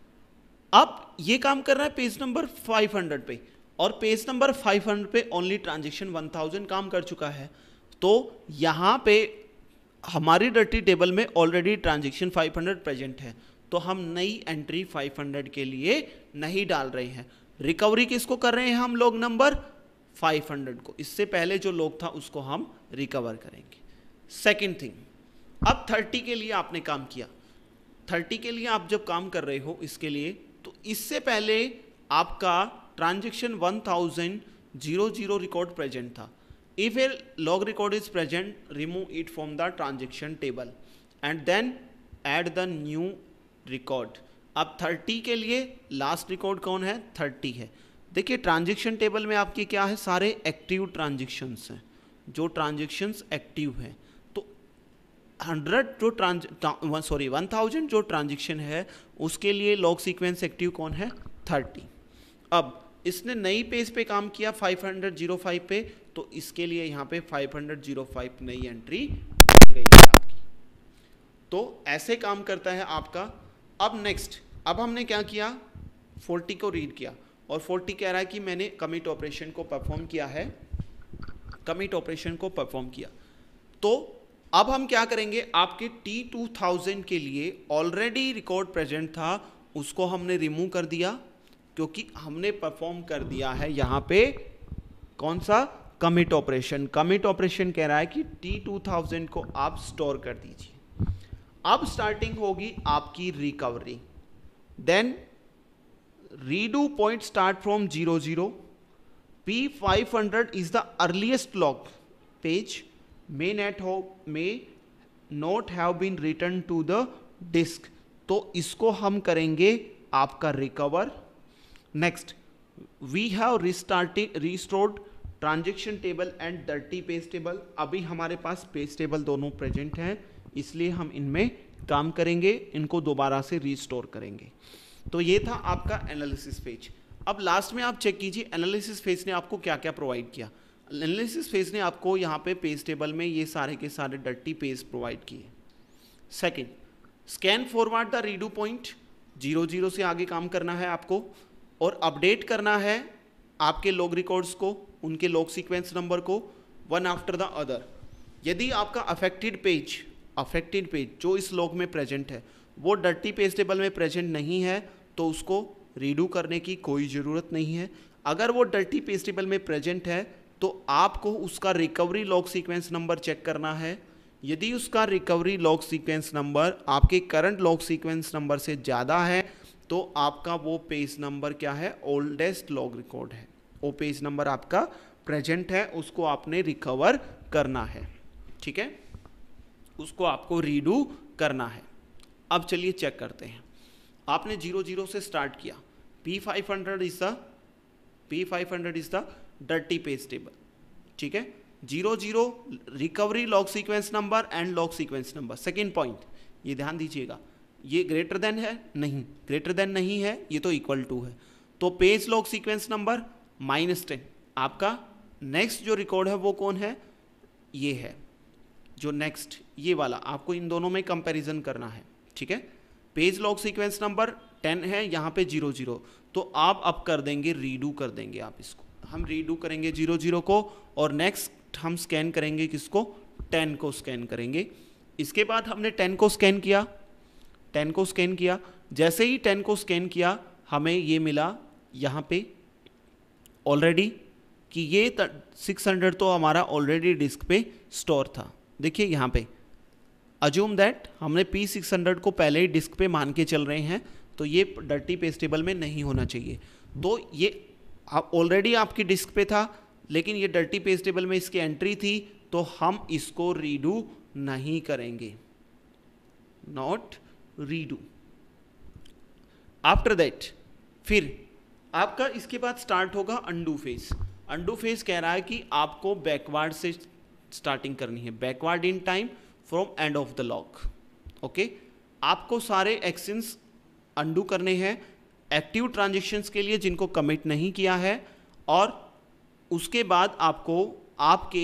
अब ये काम कर रहा है पेज नंबर फाइव हंड्रेड पे, और पेज नंबर फाइव हंड्रेड पे ओनली ट्रांजेक्शन वन थाउजेंड काम कर चुका है, तो यहां पे हमारी डर्टी टेबल में already transaction five hundred present है, तो हम नई एंट्री फाइव हंड्रेड के लिए नहीं डाल रहे हैं। रिकवरी किसको कर रहे हैं हम, लोग नंबर फाइव हंड्रेड को, इससे पहले जो लोग था उसको हम रिकवर करेंगे। सेकंड थिंग, अब थर्टी के लिए आपने काम किया, थर्टी के लिए आप जब काम कर रहे हो इसके लिए, तो इससे पहले आपका transaction one thousand zero zero record present था। If a log record is present, remove it from the transaction table and then add the new record. अब थर्टी के लिए लास्ट रिकॉर्ड कौन है, थर्टी है। देखिए ट्रांजेक्शन टेबल में आपके क्या है, सारे एक्टिव ट्रांजेक्शन्स हैं, जो ट्रांजेक्शन्स एक्टिव हैं, तो हंड्रेड जो ट्रांज सॉरी वन थाउजेंड जो ट्रांजेक्शन है उसके लिए लॉग सीक्वेंस एक्टिव कौन है, थर्टी। अब इसने नई पेज पे काम किया फाइव हंड्रेड जीरो फाइव पे, तो इसके लिए यहाँ पे फाइव हंड्रेड जीरो फाइव नई एंट्री गई है आपकी, तो ऐसे काम करता है आपका। अब नेक्स्ट, अब हमने क्या किया, फोर्टी को रीड किया और फोर्टी कह रहा है कि मैंने कमिट ऑपरेशन को परफॉर्म किया है, कमिट ऑपरेशन को परफॉर्म किया, तो अब हम क्या करेंगे, आपके टी टू थाउजेंड के लिए ऑलरेडी रिकॉर्ड प्रेजेंट था, उसको हमने रिमूव कर दिया क्योंकि हमने परफॉर्म कर दिया है यहाँ पे कौन सा, कमिट ऑपरेशन। कमिट ऑपरेशन कह रहा है कि टी टू थाउजेंड को आप स्टोर कर दीजिए। अब स्टार्टिंग होगी आपकी recovery, then redo point start from zero zero, P five hundred is the earliest log page may not हो may not have been written to the disk, तो इसको हम करेंगे आपका recover. Next, we have restarting restored transaction table and dirty page table. अभी हमारे पास पेज टेबल दोनों प्रेजेंट हैं, इसलिए हम इनमें काम करेंगे, इनको दोबारा से रिस्टोर करेंगे। तो ये था आपका एनालिसिस फेज। अब लास्ट में आप चेक कीजिए एनालिसिस फेज ने आपको क्या क्या प्रोवाइड किया। एनालिसिस फेज ने आपको यहाँ पे पेज टेबल में ये सारे के सारे डर्टी पेज प्रोवाइड किए। Second, scan forward the redo point, zero zero से आगे काम करना है आपको और अपडेट करना है आपके लॉग रिकॉर्ड्स को, उनके लॉग सीक्वेंस नंबर को वन आफ्टर द अदर। यदि आपका अफेक्टेड पेज अफेक्टेड पेज जो इस लॉग में प्रेजेंट है वो डर्टी पेज टेबल में प्रेजेंट नहीं है तो उसको रीडू करने की कोई ज़रूरत नहीं है। अगर वो डर्टी पेज टेबल में प्रेजेंट है तो आपको उसका recovery log sequence number check करना है। यदि उसका रिकवरी लॉग सीक्वेंस नंबर आपके करंट लॉग सीक्वेंस नंबर से ज़्यादा है तो आपका वो पेज नंबर क्या है, ओल्डेस्ट लॉग रिकॉर्ड है, वो पेज नंबर आपका प्रेजेंट है, उसको आपने रिकवर करना है। ठीक है, उसको आपको रीडू करना है। अब चलिए चेक करते हैं। आपने जीरो जीरो से स्टार्ट किया, P five hundred is the P five hundred is the dirty page table. ठीक है, zero zero recovery log sequence number and log sequence number. Second point, ये ध्यान दीजिएगा, ये ग्रेटर देन है नहीं, ग्रेटर देन नहीं है, ये तो इक्वल टू है। तो page log sequence number minus ten. आपका नेक्स्ट जो रिकॉर्ड है वो कौन है, ये है जो नेक्स्ट, ये वाला। आपको इन दोनों में कंपैरिजन करना है। ठीक है, page log sequence number ten है, यहाँ पे जीरो जीरो, तो आप अब कर देंगे रीडू कर देंगे आप इसको। हम रीडू करेंगे जीरो जीरो को और नेक्स्ट हम स्कैन करेंगे किसको, टेन को स्कैन करेंगे। इसके बाद हमने टेन को स्कैन किया, टेन को स्कैन किया, जैसे ही टेन को स्कैन किया हमें ये मिला यहाँ पे ऑलरेडी कि ये सिक्स हंड्रेड तो हमारा ऑलरेडी डिस्क पे स्टोर था। देखिए यहाँ पे अज्यूम दैट हमने पी सिक्स हंड्रेड को पहले ही डिस्क पे मान के चल रहे हैं, तो ये डर्टी पेज टेबल में नहीं होना चाहिए। तो ये ऑलरेडी आपकी डिस्क पे था लेकिन ये डर्टी पेज टेबल में इसकी एंट्री थी, तो हम इसको रीडू नहीं करेंगे, नॉट रीडू। आफ्टर दैट फिर आपका इसके बाद स्टार्ट होगा अंडू फेज। अंडू फेज कह रहा है कि आपको बैकवर्ड से स्टार्टिंग करनी है, backward in time from end of the log. Okay, आपको सारे एक्शंस अंडू करने हैं एक्टिव ट्रांजेक्शन्स के लिए जिनको कमिट नहीं किया है, और उसके बाद आपको आपके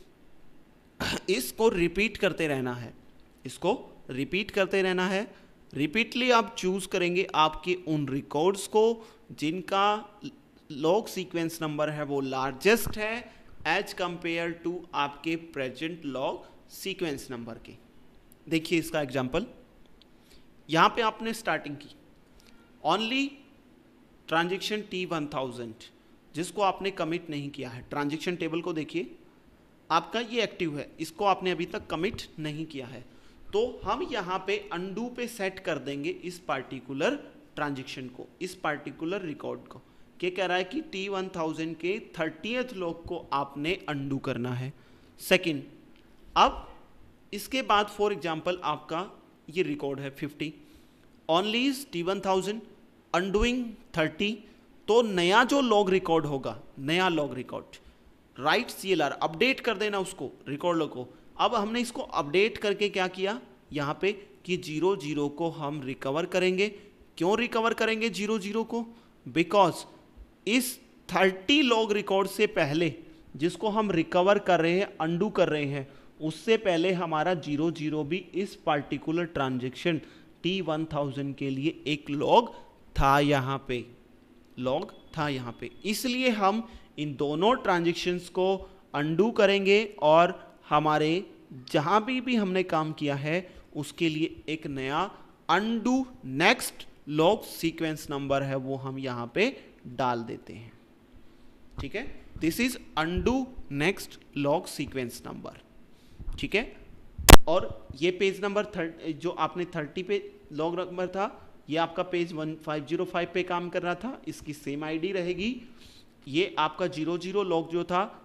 इसको रिपीट करते रहना है, इसको रिपीट करते रहना है। रिपीटली आप चूज करेंगे आपके उन रिकॉर्ड्स को जिनका लॉग सीक्वेंस नंबर है वो लार्जेस्ट है एज कंपेयर टू आपके प्रेजेंट लॉग सीक्वेंस नंबर के। देखिए इसका एग्जांपल, यहां पे आपने स्टार्टिंग की only transaction T one thousand जिसको आपने कमिट नहीं किया है। ट्रांजेक्शन टेबल को देखिए, आपका ये एक्टिव है, इसको आपने अभी तक कमिट नहीं किया है, तो हम यहाँ पे अंडू पे सेट कर देंगे इस पार्टिकुलर ट्रांजेक्शन को, इस पार्टिकुलर रिकॉर्ड को। क्या कह रहा है कि टी वन थाउजेंड के थर्टियथ लॉग को आपने अंडू करना है। सेकंड, अब इसके बाद फॉर एग्जांपल आपका ये रिकॉर्ड है fifty, only is T one thousand undoing thirty, तो नया जो लॉग रिकॉर्ड होगा, नया log record write C L R update कर देना उसको, रिकॉर्ड को। अब हमने इसको अपडेट करके क्या किया यहाँ पे कि जीरो जीरो को हम रिकवर करेंगे। क्यों रिकवर करेंगे जीरो जीरो को? बिकॉज इस थर्टी लॉग रिकॉर्ड से पहले जिसको हम रिकवर कर रहे हैं, अंडू कर रहे हैं, उससे पहले हमारा जीरो जीरो भी इस particular transaction T one thousand के लिए एक लॉग था, यहाँ पे लॉग था यहाँ पे। इसलिए हम इन दोनों ट्रांजेक्शन्स को अंडू करेंगे और हमारे जहाँ भी भी हमने काम किया है उसके लिए एक नया undo next log sequence number है वो हम यहाँ पे डाल देते हैं। ठीक है, this is undo next log sequence number. ठीक है, और ये पेज नंबर थर्ट जो आपने थर्टी पे लॉग नंबर था, ये आपका page one five zero five पे काम कर रहा था, इसकी सेम आईडी रहेगी। ये आपका जीरो जीरो लॉग जो था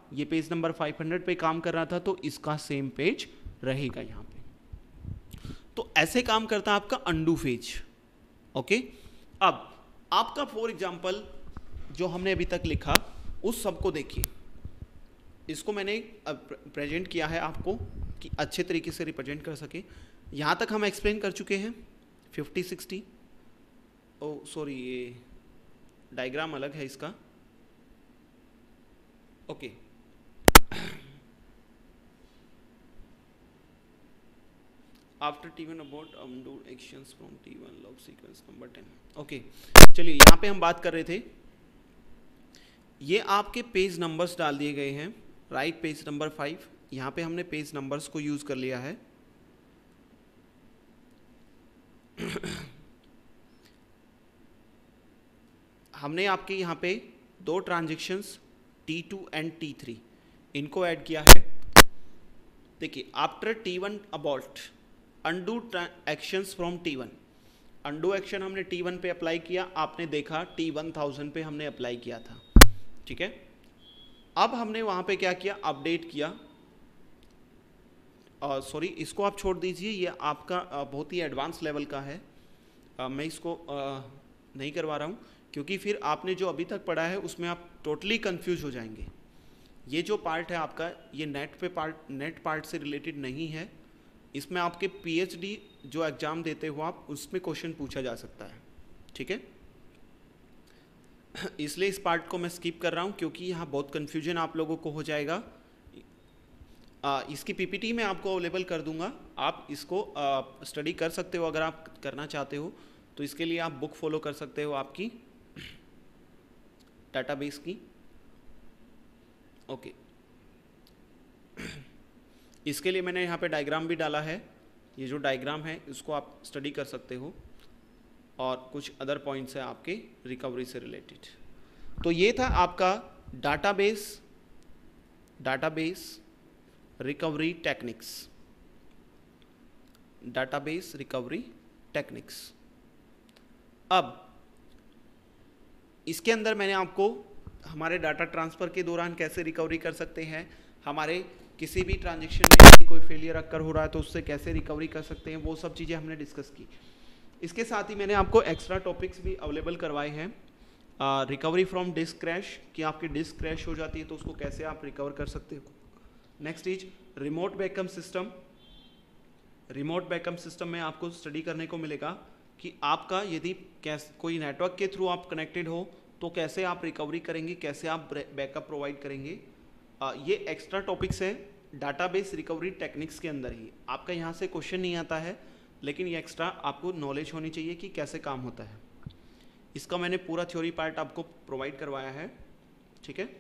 ये पेज नंबर फाइव हंड्रेड पे काम कर रहा था तो इसका सेम पेज रहेगा यहाँ पे। तो ऐसे काम करता है आपका अंडू फेज। ओके, अब आपका फॉर एग्जांपल जो हमने अभी तक लिखा उस सब को देखिए, इसको मैंने प्रेजेंट किया है आपको कि अच्छे तरीके से रिप्रेजेंट कर सके। यहाँ तक हम एक्सप्लेन कर चुके हैं फिफ्टी सिक्सटी। ओ सॉरी, ये डायग्राम अलग है इसका। Okay, after T one about undo actions from T one log sequence number ten. Okay, चलिए यहाँ पे हम बात कर रहे थे, ये आपके पेज नंबर्स डाल दिए गए हैं, राइट पेज नंबर फाइव। यहाँ पे हमने पेज नंबर्स को यूज कर लिया है। हमने आपके यहाँ पे दो transactions T two and T three इनको ऐड किया है। देखिए, after T one abort undo actions from T one, undo action हमने टी वन पे अप्लाई किया, आपने देखा टी वन थाउजेंड पे हमने अप्लाई किया था, ठीक है। अब हमने वहाँ पे क्या किया, अपडेट किया। सॉरी uh, इसको आप छोड़ दीजिए, ये आपका uh, बहुत ही एडवांस लेवल का है। uh, मैं इसको uh, नहीं करवा रहा हूँ क्योंकि फिर आपने जो अभी तक पढ़ा है उसमें आप टोटली कंफ्यूज हो जाएंगे। ये जो पार्ट है आपका, ये नेट पे पार्ट नेट पार्ट से रिलेटेड नहीं है। इसमें आपके पीएचडी जो एग्ज़ाम देते हो आप, उसमें क्वेश्चन पूछा जा सकता है, ठीक है। इसलिए इस पार्ट को मैं स्किप कर रहा हूँ क्योंकि यहाँ बहुत कन्फ्यूजन आप लोगों को हो जाएगा। आ, इसकी पीपीटी मैं आपको अवेलेबल कर दूंगा, आप इसको स्टडी कर सकते हो अगर आप करना चाहते हो। तो इसके लिए आप बुक फॉलो कर सकते हो आपकी डाटाबेस की। ओके, इसके लिए मैंने यहाँ पे डायग्राम भी डाला है। ये जो डायग्राम है इसको आप स्टडी कर सकते हो और कुछ अदर पॉइंट्स है आपके रिकवरी से रिलेटेड। तो ये था आपका database database recovery techniques, database recovery techniques. अब इसके अंदर मैंने आपको हमारे डाटा ट्रांसफ़र के दौरान कैसे रिकवरी कर सकते हैं, हमारे किसी भी ट्रांजेक्शन में कोई फेलियर अक्कर हो रहा है तो उससे कैसे रिकवरी कर सकते हैं, वो सब चीज़ें हमने डिस्कस की। इसके साथ ही मैंने आपको एक्स्ट्रा टॉपिक्स भी अवेलेबल करवाए हैं। रिकवरी फ्रॉम डिस्क क्रैश, कि आपकी डिस्क क्रैश हो जाती है तो उसको कैसे आप रिकवर कर सकते हो। Next is remote backup system. Remote backup system में आपको स्टडी करने को मिलेगा कि आपका यदि कैसे कोई नेटवर्क के थ्रू आप कनेक्टेड हो तो कैसे आप रिकवरी करेंगे, कैसे आप बैकअप प्रोवाइड करेंगे। आ, ये एक्स्ट्रा टॉपिक्स है डाटाबेस रिकवरी टेक्निक्स के अंदर ही। आपका यहाँ से क्वेश्चन नहीं आता है, लेकिन ये एक्स्ट्रा आपको नॉलेज होनी चाहिए कि कैसे काम होता है। इसका मैंने पूरा थ्योरी पार्ट आपको प्रोवाइड करवाया है, ठीक है।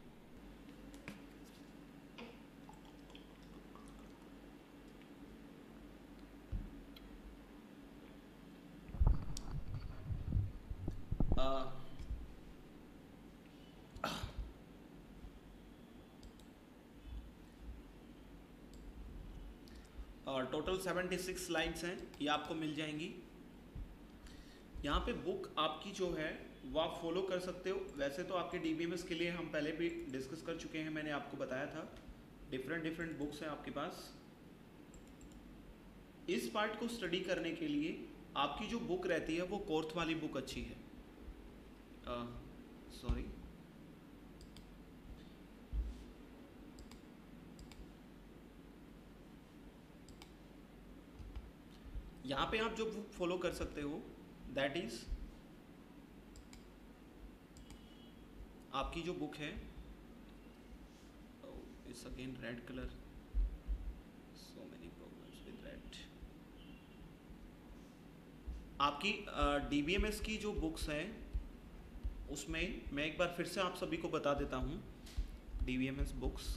और टोटल सेवेंटी सिक्स स्लाइड्स हैं, ये आपको मिल जाएंगी। यहाँ पे बुक आपकी जो है वो आप फॉलो कर सकते हो। वैसे तो आपके डीबीएमएस के लिए हम पहले भी डिस्कस कर चुके हैं, मैंने आपको बताया था। डिफरेंट डिफरेंट बुक्स हैं आपके पास। इस पार्ट को स्टडी करने के लिए आपकी जो बुक रहती है वो कोर्थ वाली बुक अच्छी है। सॉरी uh, यहाँ पे आप जो बुक फॉलो कर सकते हो दैट इज आपकी जो बुक है, it's again red colour, so many problems with red. आपकी डीबीएमएस uh, की जो बुक्स हैं उसमें मैं एक बार फिर से आप सभी को बता देता हूँ। डीबीएमएस बुक्स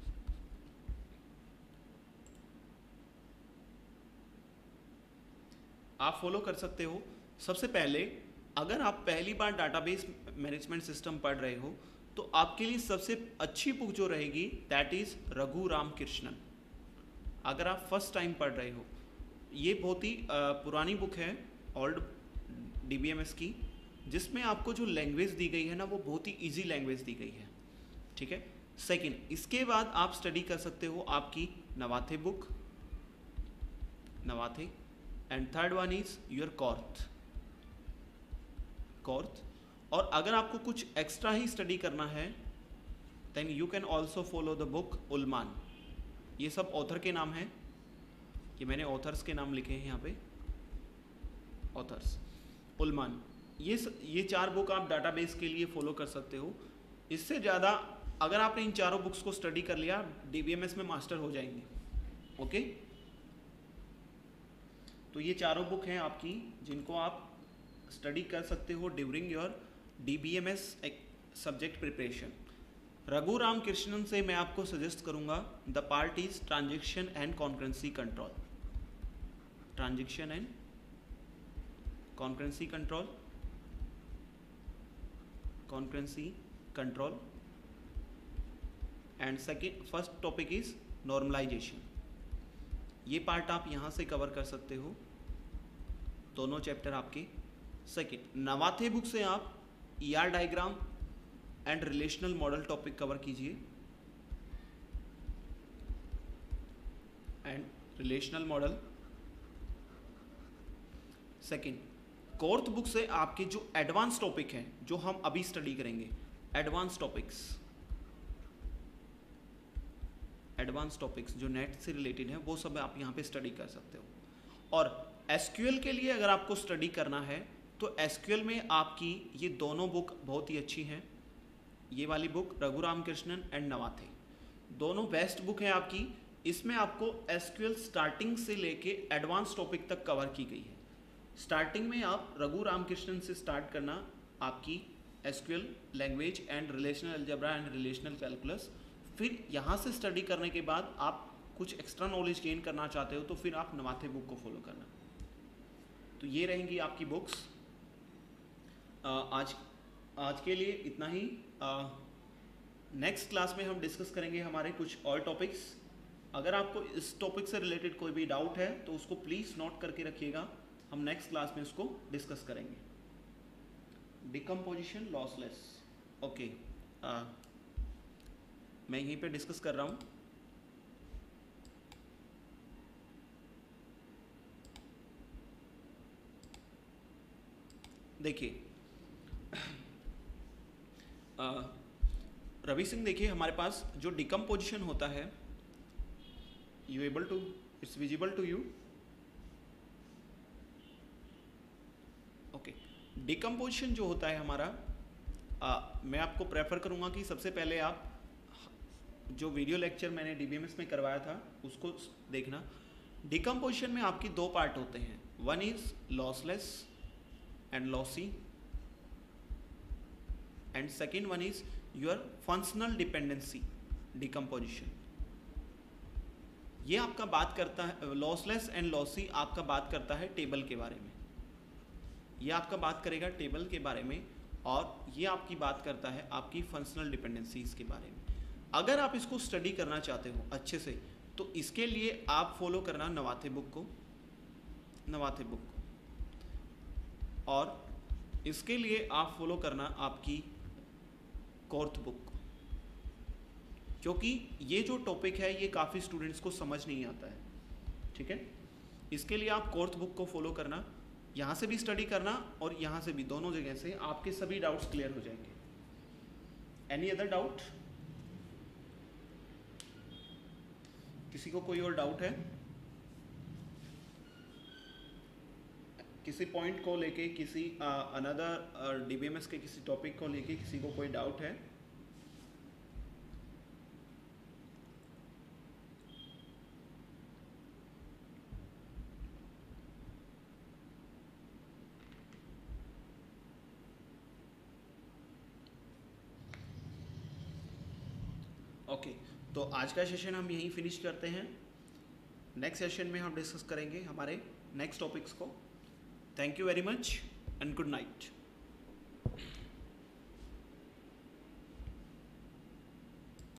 आप फॉलो कर सकते हो। सबसे पहले अगर आप पहली बार डाटाबेस मैनेजमेंट सिस्टम पढ़ रहे हो तो आपके लिए सबसे अच्छी बुक जो रहेगी दैट इज रघु राम कृष्णन। अगर आप फर्स्ट टाइम पढ़ रहे हो, ये बहुत ही पुरानी बुक है ओल्ड डीबीएमएस की, जिसमें आपको जो लैंग्वेज दी गई है ना वो बहुत ही इजी लैंग्वेज दी गई है, ठीक है। सेकेंड, इसके बाद आप स्टडी कर सकते हो आपकी Navathe book, Navathe, and third one is your Korth, Korth. और अगर आपको कुछ एक्स्ट्रा ही स्टडी करना है then you can also follow the book Ullman. ये सब ऑथर के नाम हैं, ये मैंने ऑथर्स के नाम लिखे हैं यहाँ पे, ऑथर्स उलमान। ये स, ये चार बुक आप डाटाबेस के लिए फॉलो कर सकते हो। इससे ज़्यादा अगर आपने इन चारों बुक्स को स्टडी कर लिया डीबीएमएस में मास्टर हो जाएंगे। ओके, तो ये चारों बुक हैं आपकी जिनको आप स्टडी कर सकते हो during your DBMS subject preparation. Raghu Ram Krishnan से मैं आपको सजेस्ट करूंगा the part is transaction and concurrency control, transaction and concurrency control, concurrency control. And second first topic is normalization. ये पार्ट आप यहाँ से कवर कर सकते हो, दोनों चैप्टर आपके। सेकेंड, नवाथे बुक से आप E R diagram and relational model topic cover कीजिए, and relational model. Second, fourth book से आपके जो एडवांस टॉपिक हैं जो हम अभी स्टडी करेंगे, एडवांस टॉपिक्स, एडवांस टॉपिक्स जो नेट से रिलेटेड है वो सब आप यहाँ पे स्टडी कर सकते हो। और एसक्यूएल के लिए अगर आपको स्टडी करना है तो एसक्यूएल में आपकी ये दोनों बुक बहुत ही अच्छी हैं। ये वाली बुक रघुराम कृष्णन एंड नवाथे दोनों बेस्ट बुक है आपकी। इसमें आपको एसक्यूएल स्टार्टिंग से लेके एडवांस टॉपिक तक कवर की गई है। स्टार्टिंग में आप रघु रामकृष्णन से स्टार्ट करना आपकी SQL language and relational algebra and relational calculus. फिर यहाँ से स्टडी करने के बाद आप कुछ एक्स्ट्रा नॉलेज गेन करना चाहते हो तो फिर आप नवाथे बुक को फॉलो करना। तो ये रहेंगी आपकी बुक्स। आज आज के लिए इतना ही। नेक्स्ट क्लास में हम डिस्कस करेंगे हमारे कुछ और टॉपिक्स। अगर आपको इस टॉपिक से रिलेटेड कोई भी डाउट है तो उसको प्लीज़ नोट करके रखिएगा, हम नेक्स्ट क्लास में उसको डिस्कस करेंगे। डिकम्पोजिशन लॉसलेस, ओके, मैं यहीं पे डिस्कस कर रहा हूँ। देखिए रवि सिंह, देखिए हमारे पास जो डिकम्पोजिशन होता है, you able to, it's visible to you, okay. Decomposition जो होता है हमारा, आ, मैं आपको प्रेफर करूँगा कि सबसे पहले आप जो वीडियो लेक्चर मैंने डीबीएमएस में करवाया था उसको देखना। डिकम्पोजिशन में आपकी दो पार्ट होते हैं, one is lossless and lossy and second one is your functional dependency decomposition. ये आपका बात करता है, लॉसलेस एंड लॉसी आपका बात करता है टेबल के बारे में, ये आपका बात करेगा टेबल के बारे में, और ये आपकी बात करता है आपकी फंक्शनल डिपेंडेंसीज के बारे में। अगर आप इसको स्टडी करना चाहते हो अच्छे से तो इसके लिए आप फॉलो करना नवाथे बुक को, नवाथे बुक को, और इसके लिए आप फॉलो करना आपकी फोर्थ बुक को, क्योंकि ये जो टॉपिक है ये काफ़ी स्टूडेंट्स को समझ नहीं आता है, ठीक है। इसके लिए आप फोर्थ बुक को फॉलो करना, यहाँ से भी स्टडी करना और यहाँ से भी, दोनों जगह से आपके सभी डाउट्स क्लियर हो जाएंगे। Any other doubt? किसी को कोई और डाउट है? किसी पॉइंट को लेके, किसी अनदर डीबीएमएस के किसी टॉपिक को लेके किसी को कोई डाउट है? ओके okay, तो आज का सेशन हम यहीं फिनिश करते हैं। नेक्स्ट सेशन में हम डिस्कस करेंगे हमारे नेक्स्ट टॉपिक्स को। Thank you very much and good night.